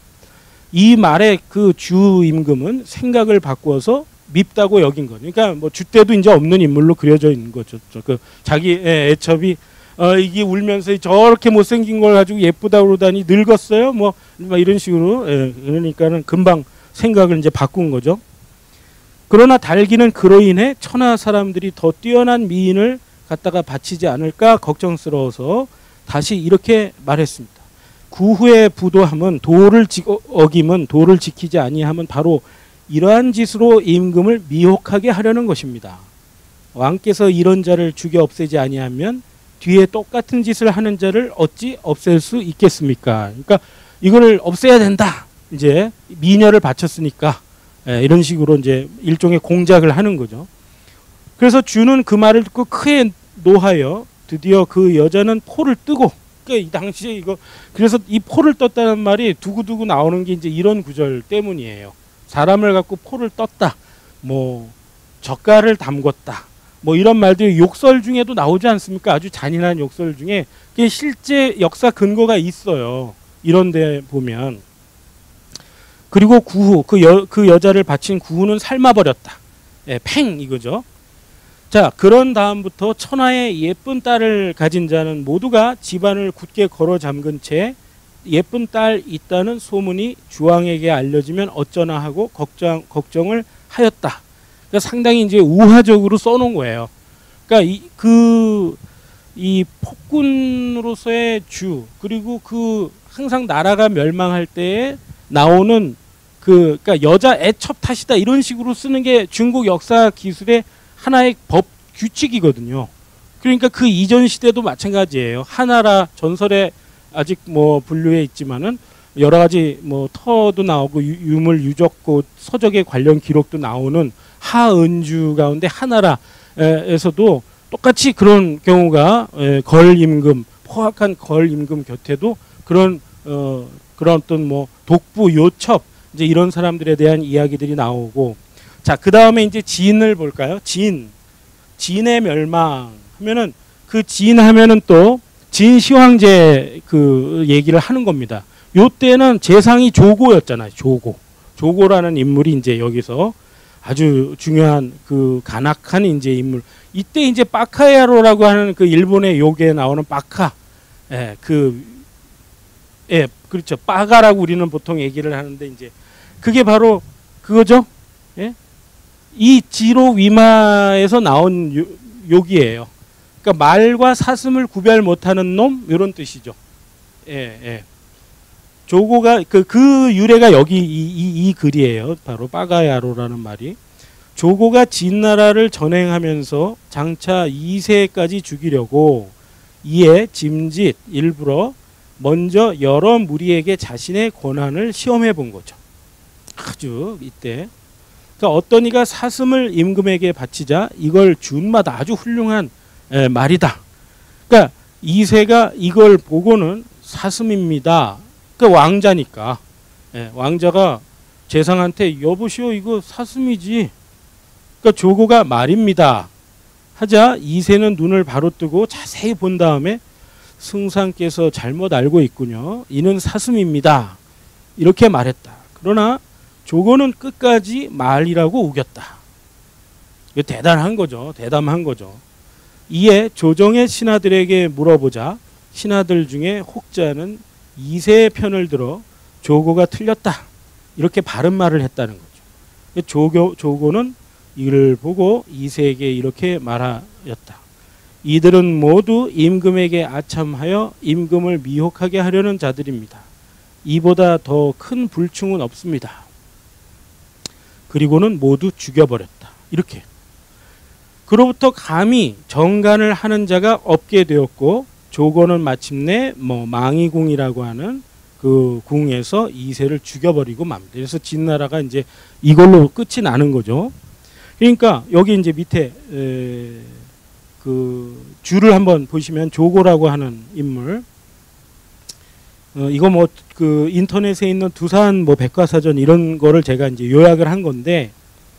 이 말에 그 주 임금은 생각을 바꾸어서 밉다고 여긴 거죠. 그러니까 뭐 주때도 이제 없는 인물로 그려져 있는 거죠. 그 자기 애첩이 이게 울면서 저렇게 못생긴 걸 가지고 예쁘다 그러다니 늙었어요. 뭐 이런 식으로 그러니까는 금방 생각을 이제 바꾼 거죠. 그러나 달기는 그로 인해 천하 사람들이 더 뛰어난 미인을 갖다가 바치지 않을까 걱정스러워서 다시 이렇게 말했습니다. 구후의 부도함은 도를 어김은 도를 지키지 아니함은 바로 이러한 짓으로 임금을 미혹하게 하려는 것입니다. 왕께서 이런 자를 죽여 없애지 아니하면 뒤에 똑같은 짓을 하는 자를 어찌 없앨 수 있겠습니까? 그러니까 이거를 없애야 된다. 이제 미녀를 바쳤으니까 이런 식으로 이제 일종의 공작을 하는 거죠. 그래서 주는 그 말을 듣고 크게 노하여 드디어 그 여자는 포를 뜨고, 그러니까 이 당시에 이거 그래서 이 포를 떴다는 말이 두고두고 나오는 게 이제 이런 구절 때문이에요. 사람을 갖고 포를 떴다, 뭐 젓갈을 담궜다, 뭐 이런 말들이 욕설 중에도 나오지 않습니까? 아주 잔인한 욕설 중에 그게 실제 역사 근거가 있어요. 이런데 보면. 그리고 구후 그 여자를 바친 구후는 삶아버렸다. 예, 팽 이거죠. 자 그런 다음부터 천하의 예쁜 딸을 가진 자는 모두가 집안을 굳게 걸어 잠근 채 예쁜 딸 있다는 소문이 주왕에게 알려지면 어쩌나 하고 걱정을 하였다. 그러니까 상당히 이제 우화적으로 써놓은 거예요. 그러니까 그 이 폭군으로서의 주, 그리고 그 항상 나라가 멸망할 때에 나오는 그러니까 여자 애첩 탓이다 이런 식으로 쓰는 게 중국 역사 기술의 하나의 법 규칙이거든요. 그러니까 그 이전 시대도 마찬가지예요. 하나라 전설에 아직 뭐 분류해 있지만은 여러 가지 뭐 터도 나오고 유물 유적고 서적의 관련 기록도 나오는 하은주 가운데 하나라에서도 똑같이 그런 경우가 걸 임금, 포악한 걸 임금 곁에도 그런 그런 어떤 뭐 독부 요첩 이제 이런 사람들에 대한 이야기들이 나오고, 자, 그다음에 이제 진을 볼까요? 진의 멸망 하면은 그 진 하면은 또 진시황제 그 얘기를 하는 겁니다. 요때는 재상이 조고였잖아요. 조고라는 인물이 이제 여기서 아주 중요한 그 간악한 이제 인물. 이때 이제 빠카야로라고 하는 그 일본의 요괴에 나오는 빠카, 그렇죠. 빠가라고 우리는 보통 얘기를 하는데 이제 그게 바로 그거죠. 예? 이 지로 위마에서 나온 욕이에요. 그러니까 말과 사슴을 구별 못하는 놈 이런 뜻이죠. 조고가 그 유래가 여기 이 글이에요. 바로 빠가야로라는 말이. 조고가 진나라를 전행하면서 장차 2세까지 죽이려고 이에 짐짓 일부러 먼저 여러 무리에게 자신의 권한을 시험해 본 거죠. 아주 이때. 그러니까 어떤 이가 사슴을 임금에게 바치자 이걸 준마다 아주 훌륭한 말이다. 그러니까 2세가 이걸 보고는 사슴입니다. 그 왕자니까 왕자가 재상한테 여보시오 이거 사슴이지. 그러니까 조고가 말입니다 하자 2세는 눈을 바로 뜨고 자세히 본 다음에 승상께서 잘못 알고 있군요. 이는 사슴입니다. 이렇게 말했다. 그러나 조고는 끝까지 말이라고 우겼다. 이거 대단한 거죠. 대담한 거죠. 이에 조정의 신하들에게 물어보자 신하들 중에 혹자는 2세의 편을 들어 조고가 틀렸다. 이렇게 바른 말을 했다는 거죠. 조고는 이를 보고 2세에게 이렇게 말하였다. 이들은 모두 임금에게 아참하여 임금을 미혹하게 하려는 자들입니다. 이보다 더 큰 불충은 없습니다. 그리고는 모두 죽여버렸다. 이렇게. 그로부터 감히 정간을 하는 자가 없게 되었고 조고는 마침내 뭐 망이궁이라고 하는 그 궁에서 2세를 죽여버리고 맙니다. 그래서 진나라가 이제 이걸로 끝이 나는 거죠. 그러니까 여기 이제 밑에 그 줄을 한번 보시면 조고라고 하는 인물. 이거 뭐 그 인터넷에 있는 두산 뭐 백과사전 이런 거를 제가 이제 요약을 한 건데,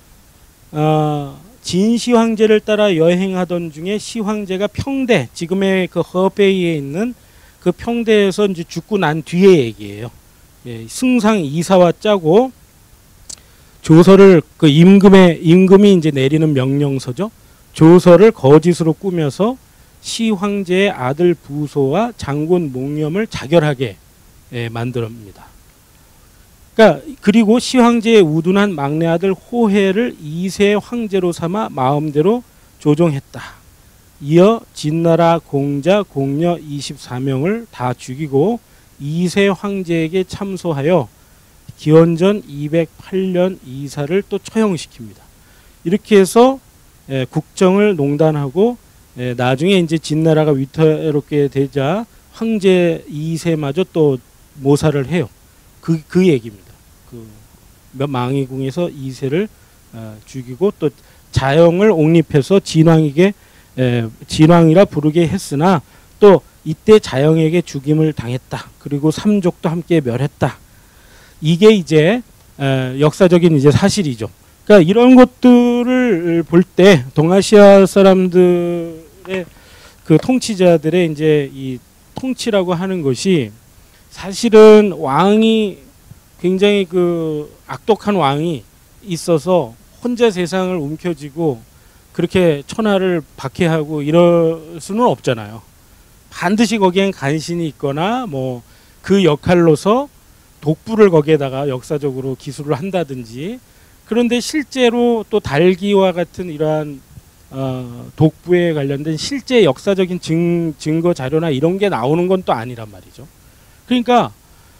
진시 황제를 따라 여행하던 중에 시 황제가 평대, 지금의 그 허베이에 있는 그 평대에서 이제 죽고 난 뒤에 얘기예요. 승상 이사와 짜고 조서를 그 임금이 이제 내리는 명령서죠. 조서를 거짓으로 꾸며서 시 황제의 아들 부소와 장군 몽염을 자결하게 만듭니다. 그러니까 그리고 시 황제의 우둔한 막내 아들 호해를 2세 황제로 삼아 마음대로 조종했다. 이어 진나라 공자 공녀 24명을 다 죽이고 2세 황제에게 참소하여 기원전 208년 이사를 또 처형시킵니다. 이렇게 해서 국정을 농단하고 나중에 이제 진나라가 위태롭게 되자 황제 2세마저 또 모사를 해요. 그 얘기입니다. 그 망이궁에서 2세를 죽이고 또 자영을 옹립해서 진왕에게 진왕이라 부르게 했으나 또 이때 자영에게 죽임을 당했다. 그리고 삼족도 함께 멸했다. 이게 이제 역사적인 이제 사실이죠. 그러니까 이런 것들을 볼 때 동아시아 사람들의 그 통치자들의 이제 이 통치라고 하는 것이 사실은 왕이 굉장히 그 악독한 왕이 있어서 혼자 세상을 움켜쥐고 그렇게 천하를 박해하고 이럴 수는 없잖아요. 반드시 거기엔 간신이 있거나 뭐 그 역할로서 독부를 거기에다가 역사적으로 기술을 한다든지. 그런데 실제로 또 달기와 같은 이러한 독부에 관련된 실제 역사적인 증거 자료나 이런 게 나오는 건 또 아니란 말이죠. 그러니까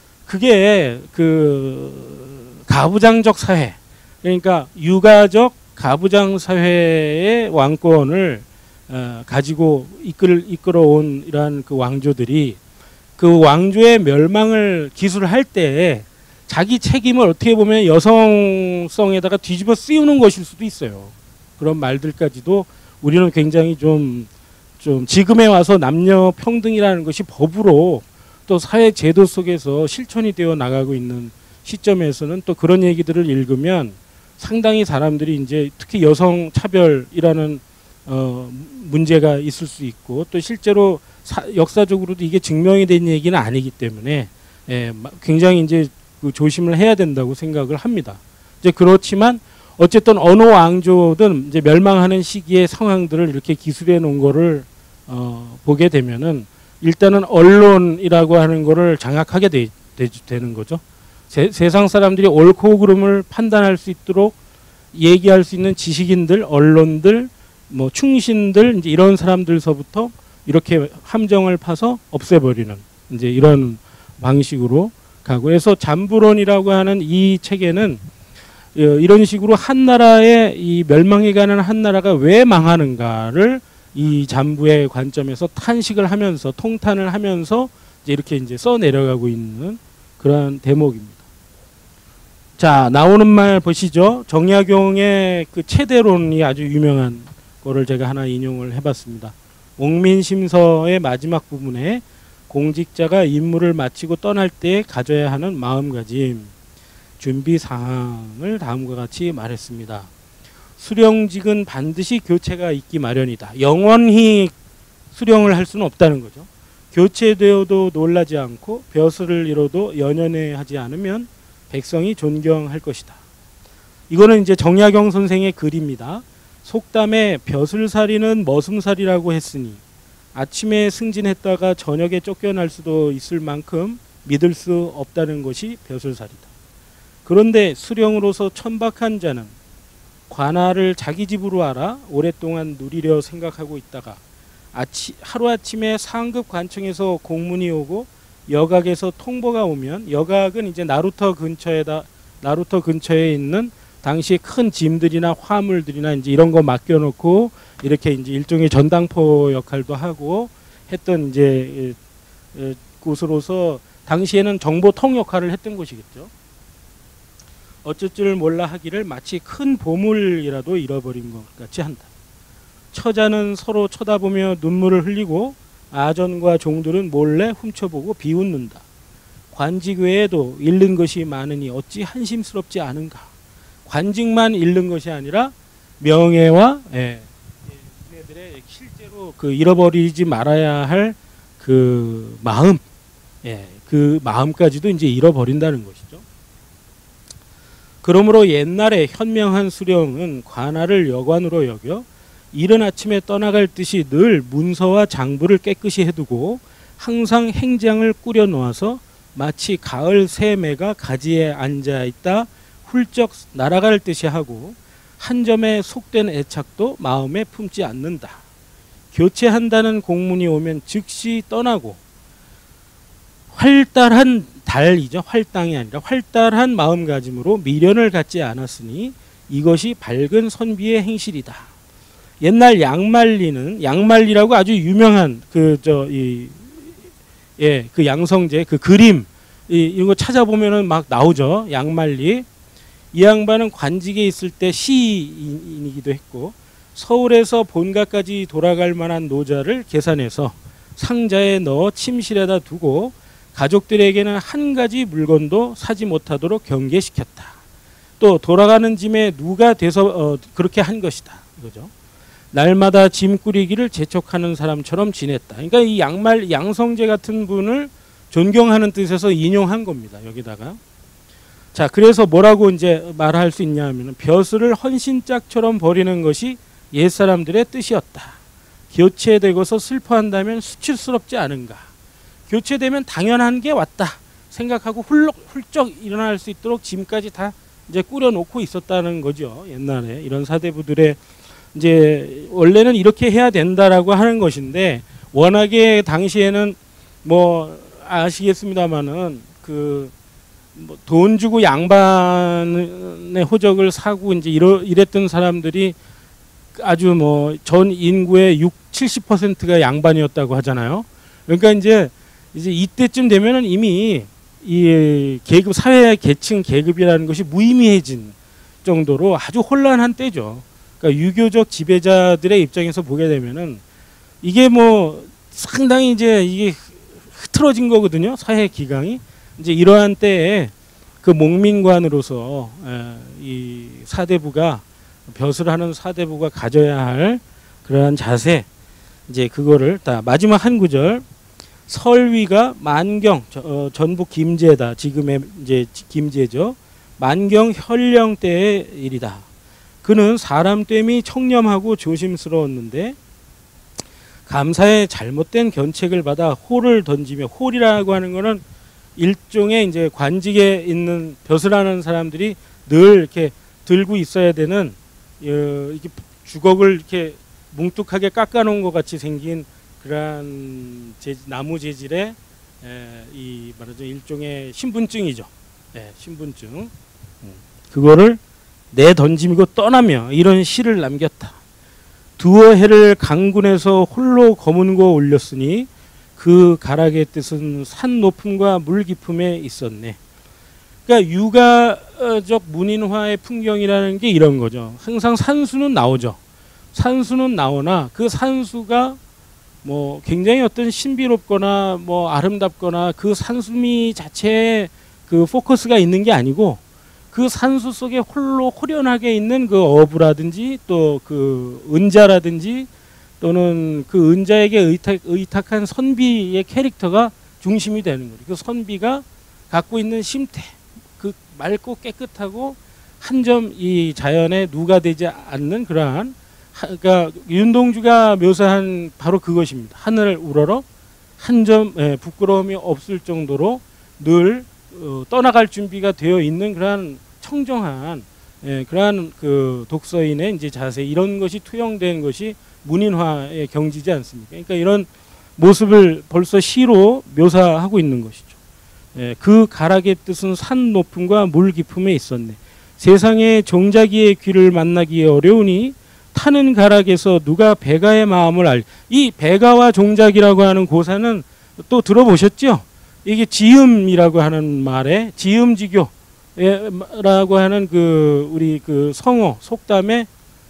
그게 그 가부장적 사회, 그러니까 유가적 가부장 사회의 왕권을 가지고 이끌어온 이러한 그 왕조들이 그 왕조의 멸망을 기술할 때 자기 책임을 어떻게 보면 여성성에다가 뒤집어 씌우는 것일 수도 있어요. 그런 말들까지도 우리는 굉장히 좀 지금에 와서 남녀 평등이라는 것이 법으로 또 사회 제도 속에서 실천이 되어 나가고 있는 시점에서는 또 그런 얘기들을 읽으면 상당히 사람들이 이제 특히 여성 차별이라는 문제가 있을 수 있고 또 실제로 역사적으로도 이게 증명이 된 얘기는 아니기 때문에 굉장히 이제 그 조심을 해야 된다고 생각을 합니다. 이제 그렇지만 어쨌든 어느 왕조든 이제 멸망하는 시기의 상황들을 이렇게 기술해 놓은 거를 보게 되면은 일단은 언론이라고 하는 거를 장악하게 되는 거죠. 세상 사람들이 옳고 그름을 판단할 수 있도록 얘기할 수 있는 지식인들, 언론들, 뭐 충신들 이제 이런 사람들서부터 이렇게 함정을 파서 없애버리는 이제 이런 방식으로 가고, 그래서 잠부론이라고 하는 이 책에는 이런 식으로 한 나라의 이 멸망해가는 한 나라가 왜 망하는가를 이 잠부의 관점에서 탄식을 하면서 통탄을 하면서 이제 이렇게 이제 써 내려가고 있는 그런 대목입니다. 자, 나오는 말 보시죠. 정약용의 그 체대론이 아주 유명한 거를 제가 하나 인용을 해봤습니다. 옥민심서의 마지막 부분에 공직자가 임무를 마치고 떠날 때 가져야 하는 마음가짐, 준비 사항을 다음과 같이 말했습니다. 수령직은 반드시 교체가 있기 마련이다. 영원히 수령을 할 수는 없다는 거죠. 교체되어도 놀라지 않고 벼슬을 이뤄도 연연해하지 않으면 백성이 존경할 것이다. 이거는 이제 정약용 선생의 글입니다. 속담에 벼슬살이는 머슴살이라고 했으니 아침에 승진했다가 저녁에 쫓겨날 수도 있을 만큼 믿을 수 없다는 것이 벼슬살이다. 그런데 수령으로서 천박한 자는 관할을 자기 집으로 알아 오랫동안 누리려 생각하고 있다가 하루아침에 상급 관청에서 공문이 오고 여각에서 통보가 오면, 여각은 이제 나루터 근처에 있는 당시에 큰 짐들이나 화물들이나 이제 이런 거 맡겨놓고 이렇게 이제 일종의 전당포 역할도 하고 했던 이제 곳으로서 당시에는 정보통 역할을 했던 곳이겠죠. 어쩔 줄 몰라 하기를 마치 큰 보물이라도 잃어버린 것 같이 한다. 처자는 서로 쳐다보며 눈물을 흘리고 아전과 종들은 몰래 훔쳐보고 비웃는다. 관직 외에도 잃는 것이 많으니 어찌 한심스럽지 않은가. 관직만 잃는 것이 아니라 명예와 얘네들의 실제로 그 잃어버리지 말아야 할 그 마음, 그 마음까지도 이제 잃어버린다는 것이죠. 그러므로 옛날에 현명한 수령은 관할을 여관으로 여겨 이른 아침에 떠나갈 듯이 늘 문서와 장부를 깨끗이 해두고 항상 행장을 꾸려 놓아서 마치 가을 새매가 가지에 앉아 있다 훌쩍 날아갈 듯이 하고 한 점에 속된 애착도 마음에 품지 않는다. 교체한다는 공문이 오면 즉시 떠나고 활달한 달이죠. 활당이 아니라 활달한 마음가짐으로 미련을 갖지 않았으니 이것이 밝은 선비의 행실이다. 옛날 양말리라고 아주 유명한 그 양성제 그 그림 이런 거 찾아보면은 막 나오죠. 양말리. 이 양반은 관직에 있을 때 시인이기도 했고 서울에서 본가까지 돌아갈 만한 노자를 계산해서 상자에 넣어 침실에다 두고 가족들에게는 한 가지 물건도 사지 못하도록 경계시켰다. 또 돌아가는 짐에 누가 돼서 그렇게 한 것이다. 이거죠. 날마다 짐 꾸리기를 재촉하는 사람처럼 지냈다. 그러니까 이 양성제 같은 분을 존경하는 뜻에서 인용한 겁니다. 여기다가. 자, 그래서 뭐라고 이제 말할 수 있냐 하면 벼슬을 헌신짝처럼 버리는 것이 옛사람들의 뜻이었다. 교체되고서 슬퍼한다면 수치스럽지 않은가. 교체되면 당연한 게 왔다 생각하고 훌쩍 일어날 수 있도록 짐까지 다 이제 꾸려놓고 있었다는 거죠. 옛날에 이런 사대부들의 이제 원래는 이렇게 해야 된다라고 하는 것인데 워낙에 당시에는 뭐 아시겠습니다만은 그 뭐 돈 주고 양반의 호적을 사고 이제 이랬던 사람들이 아주 뭐 전 인구의 70%가 양반이었다고 하잖아요. 그러니까 이제 이때쯤 되면은 이미 이 계급 사회 계층 계급이라는 것이 무의미해진 정도로 아주 혼란한 때죠. 그러니까 유교적 지배자들의 입장에서 보게 되면은 이게 뭐 상당히 이제 이게 흐트러진 거거든요. 사회 기강이 이제 이러한 때에 그 목민관으로서 이 사대부가 벼슬 하는 사대부가 가져야 할 그러한 자세 이제 그거를 다 마지막 한 구절 설위가 만경 전북 김제다 지금의 이제 김제죠. 만경 현령 때의 일이다. 그는 사람 됨이 청렴하고 조심스러웠는데 감사의 잘못된 견책을 받아 홀을 던지며 홀이라고 하는 거는 일종의 이제 관직에 있는 벼슬하는 사람들이 늘 이렇게 들고 있어야 되는 이렇게 주걱을 이렇게 뭉툭하게 깎아놓은 것 같이 생긴 그러한 나무 재질의 이 말하자면 일종의 신분증이죠. 신분증. 그거를 내 던짐이고 떠나며 이런 시를 남겼다. 두어 해를 강군에서 홀로 거문고 올렸으니 그 가락의 뜻은 산 높음과 물 깊음에 있었네. 그러니까 유가적 문인화의 풍경이라는 게 이런 거죠. 항상 산수는 나오죠. 산수는 나오나 그 산수가 뭐 굉장히 어떤 신비롭거나 뭐 아름답거나 그 산수미 자체에 그 포커스가 있는 게 아니고 그 산수 속에 홀로 호련하게 있는 그 어부라든지 또 그 은자라든지 또는 그 은자에게 의탁한 선비의 캐릭터가 중심이 되는 거예요. 그 선비가 갖고 있는 심태, 그 맑고 깨끗하고 한 점 이 자연에 누가되지 않는 그러한 그러니까 윤동주가 묘사한 바로 그것입니다. 하늘을 우러러 한 점 부끄러움이 없을 정도로 늘 떠나갈 준비가 되어 있는 그러한 청정한 그러한 그 독서인의 이제 자세 이런 것이 투영된 것이 문인화의 경지지 않습니까? 그러니까 이런 모습을 벌써 시로 묘사하고 있는 것이죠. 그 가락의 뜻은 산 높음과 물 깊음에 있었네. 세상에 종자기의 귀를 만나기 어려우니 타는 가락에서 누가 배가의 마음을 알. 이 배가와 종자기라고 하는 고사는 또 들어보셨죠? 이게 지음이라고 하는 말에 지음지교라고 하는 그 우리 그 성어 속담에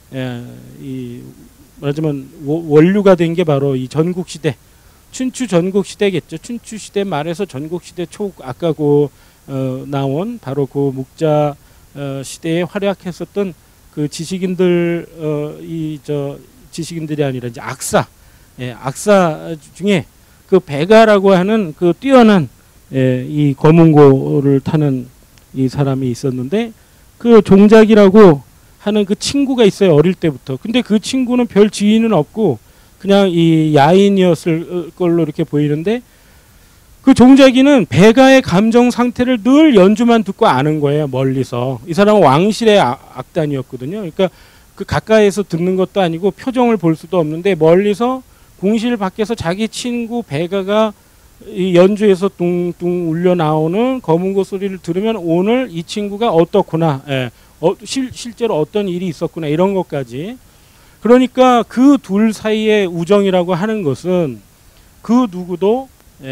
이 말하자면 원류가 된 게 바로 이 전국시대 춘추 전국시대겠죠. 춘추시대 말에서 전국시대 초 아까 그 나온 바로 그 묵자 시대에 활약했었던 그 지식인들 이 저 지식인들이 아니라 이제 악사 악사 중에 그 배가라고 하는 그 뛰어난 이 검은고를 타는 이 사람이 있었는데 그 종작이라고 하는 그 친구가 있어요. 어릴 때부터. 근데 그 친구는 별 지위는 없고 그냥 이 야인이었을 걸로 이렇게 보이는데 그 종작이는 배가의 감정 상태를 늘 연주만 듣고 아는 거예요. 멀리서. 이 사람은 왕실의 악단이었거든요. 그러니까 그 가까이에서 듣는 것도 아니고 표정을 볼 수도 없는데 멀리서 궁실 밖에서 자기 친구 배가가 이 연주에서 뚱뚱 울려 나오는 검은고 소리를 들으면 오늘 이 친구가 어떻구나. 실제로 어떤 일이 있었구나 이런 것까지. 그러니까 그 둘 사이의 우정이라고 하는 것은 그 누구도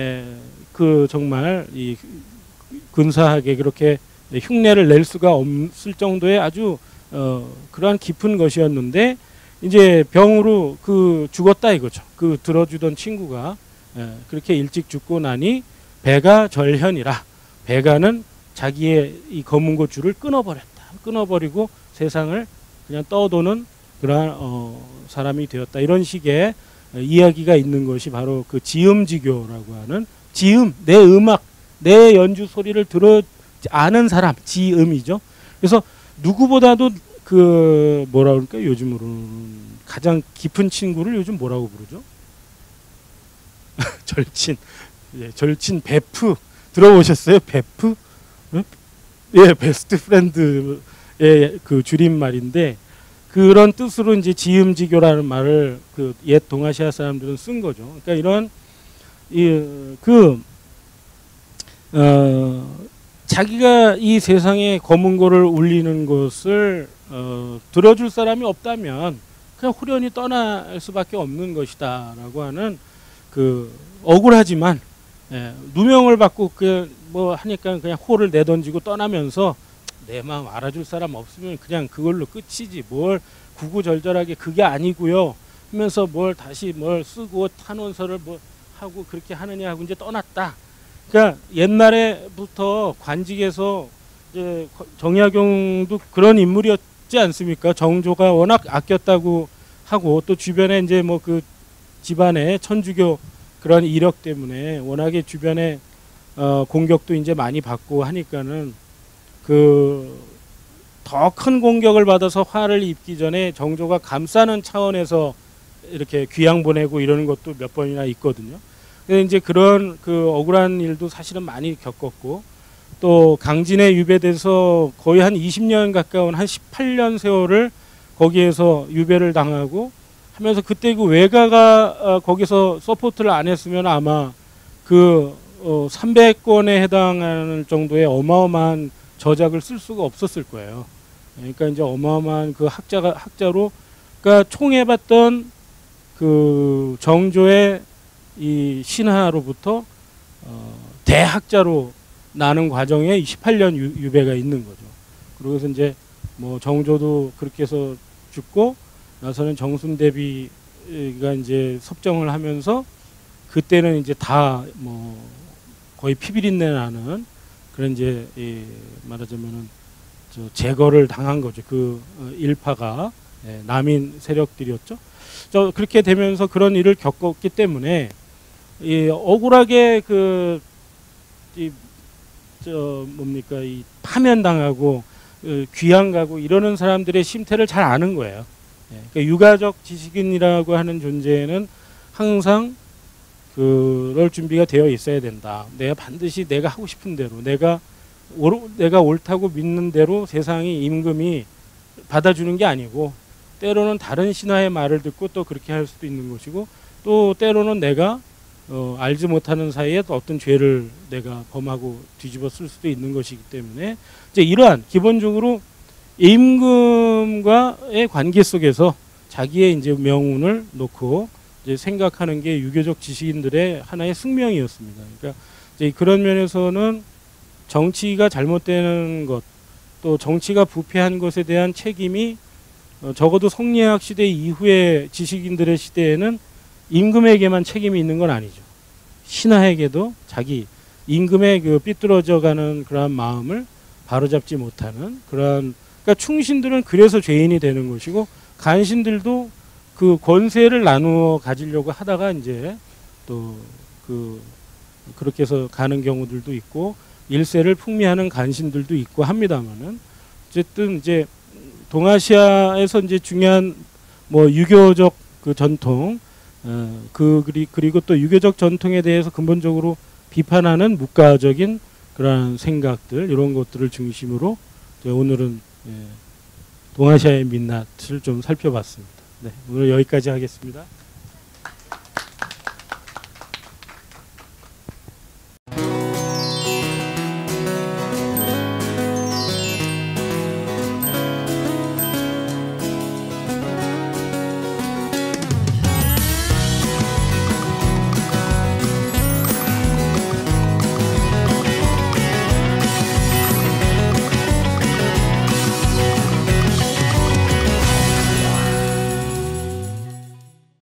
그 정말 이 근사하게 그렇게 흉내를 낼 수가 없을 정도의 아주 그러한 깊은 것이었는데 이제 병으로 그 죽었다 이거죠. 그 들어주던 친구가 그렇게 일찍 죽고 나니 배가 절현이라 배가는 자기의 이 검은고 줄을 끊어버렸다. 끊어버리고 세상을 그냥 떠도는 그러한 사람이 되었다. 이런 식의 이야기가 있는 것이 바로 그 지음지교라고 하는 지음, 내 음악, 내 연주 소리를 들어 아는 사람, 지음이죠. 그래서 누구보다도 그 뭐라 그럴까 요즘으로는 가장 깊은 친구를 요즘 뭐라고 부르죠? 절친, 절친 베프 들어보셨어요? 베프? 베스트 프렌드의 그 줄임말인데 그런 뜻으로 이제 지음지교라는 말을 그 옛 동아시아 사람들은 쓴 거죠. 그러니까 이런 자기가 이 세상에 거문고를 울리는 것을 들어줄 사람이 없다면 그냥 후련히 떠날 수밖에 없는 것이다라고 하는 그 억울하지만 누명을 받고 뭐 하니까 그냥 호를 내던지고 떠나면서 내 마음 알아줄 사람 없으면 그냥 그걸로 끝이지 뭘 구구절절하게 그게 아니고요 하면서 뭘 다시 뭘 쓰고 탄원서를 뭐 하고 그렇게 하느냐 하고 이제 떠났다. 그러니까 옛날에부터 관직에서 이제 정약용도 그런 인물이었지 않습니까? 정조가 워낙 아꼈다고 하고 또 주변에 이제 뭐 그 집안의 천주교 그런 이력 때문에 워낙에 주변에 공격도 이제 많이 받고 하니까는 그 더 큰 공격을 받아서 화를 입기 전에 정조가 감싸는 차원에서 이렇게 귀양 보내고 이러는 것도 몇 번이나 있거든요. 근데 이제 그런 그 억울한 일도 사실은 많이 겪었고 또 강진에 유배돼서 거의 한 20년 가까운 한 18년 세월을 거기에서 유배를 당하고 하면서 그때 그 외가가 거기서 서포트를 안 했으면 아마 그 300권에 해당하는 정도의 어마어마한 저작을 쓸 수가 없었을 거예요. 그러니까 이제 어마어마한 그 학자로 그러니까 총해봤던 그 정조의 이 신하로부터 대학자로 나는 과정에 18년 유배가 있는 거죠. 그러고서 이제 뭐 정조도 그렇게 해서 죽고 나서는 정순대비가 이제 섭정을 하면서 그때는 이제 다 뭐 거의 피비린내 나는 그런 이제 말하자면은 저 제거를 당한 거죠. 그 일파가 남인 세력들이었죠. 그렇게 되면서 그런 일을 겪었기 때문에 억울하게 뭡니까 이 파면당하고 귀양 가고 이러는 사람들의 심태를 잘 아는 거예요. 그러니까 유가적 지식인이라고 하는 존재는 항상 그럴 준비가 되어 있어야 된다. 내가 반드시 내가 하고 싶은 대로 내가 옳다고 믿는 대로 세상이 임금이 받아주는 게 아니고 때로는 다른 신하의 말을 듣고 또 그렇게 할 수도 있는 것이고 또 때로는 내가 알지 못하는 사이에 또 어떤 죄를 내가 범하고 뒤집어 쓸 수도 있는 것이기 때문에 이제 이러한 기본적으로 임금과의 관계 속에서 자기의 이제 명운을 놓고 이제 생각하는 게 유교적 지식인들의 하나의 숙명이었습니다. 그러니까 이제 그런 면에서는 정치가 잘못되는 것, 또 정치가 부패한 것에 대한 책임이 적어도 성리학 시대 이후의 지식인들의 시대에는 임금에게만 책임이 있는 건 아니죠. 신하에게도 자기 임금의 그 삐뚤어져가는 그러한 마음을 바로잡지 못하는 그러한 그러니까 충신들은 그래서 죄인이 되는 것이고 간신들도 그 권세를 나누어 가지려고 하다가 이제 또 그렇게 해서 가는 경우들도 있고 일세를 풍미하는 간신들도 있고 합니다만은 어쨌든 이제 동아시아에서 이제 중요한 뭐 유교적 그 전통 그리고 또 유교적 전통에 대해서 근본적으로 비판하는 묵가적인 그러한 생각들 이런 것들을 중심으로 오늘은 동아시아의 민낯을 좀 살펴봤습니다. 네, 오늘 여기까지 하겠습니다.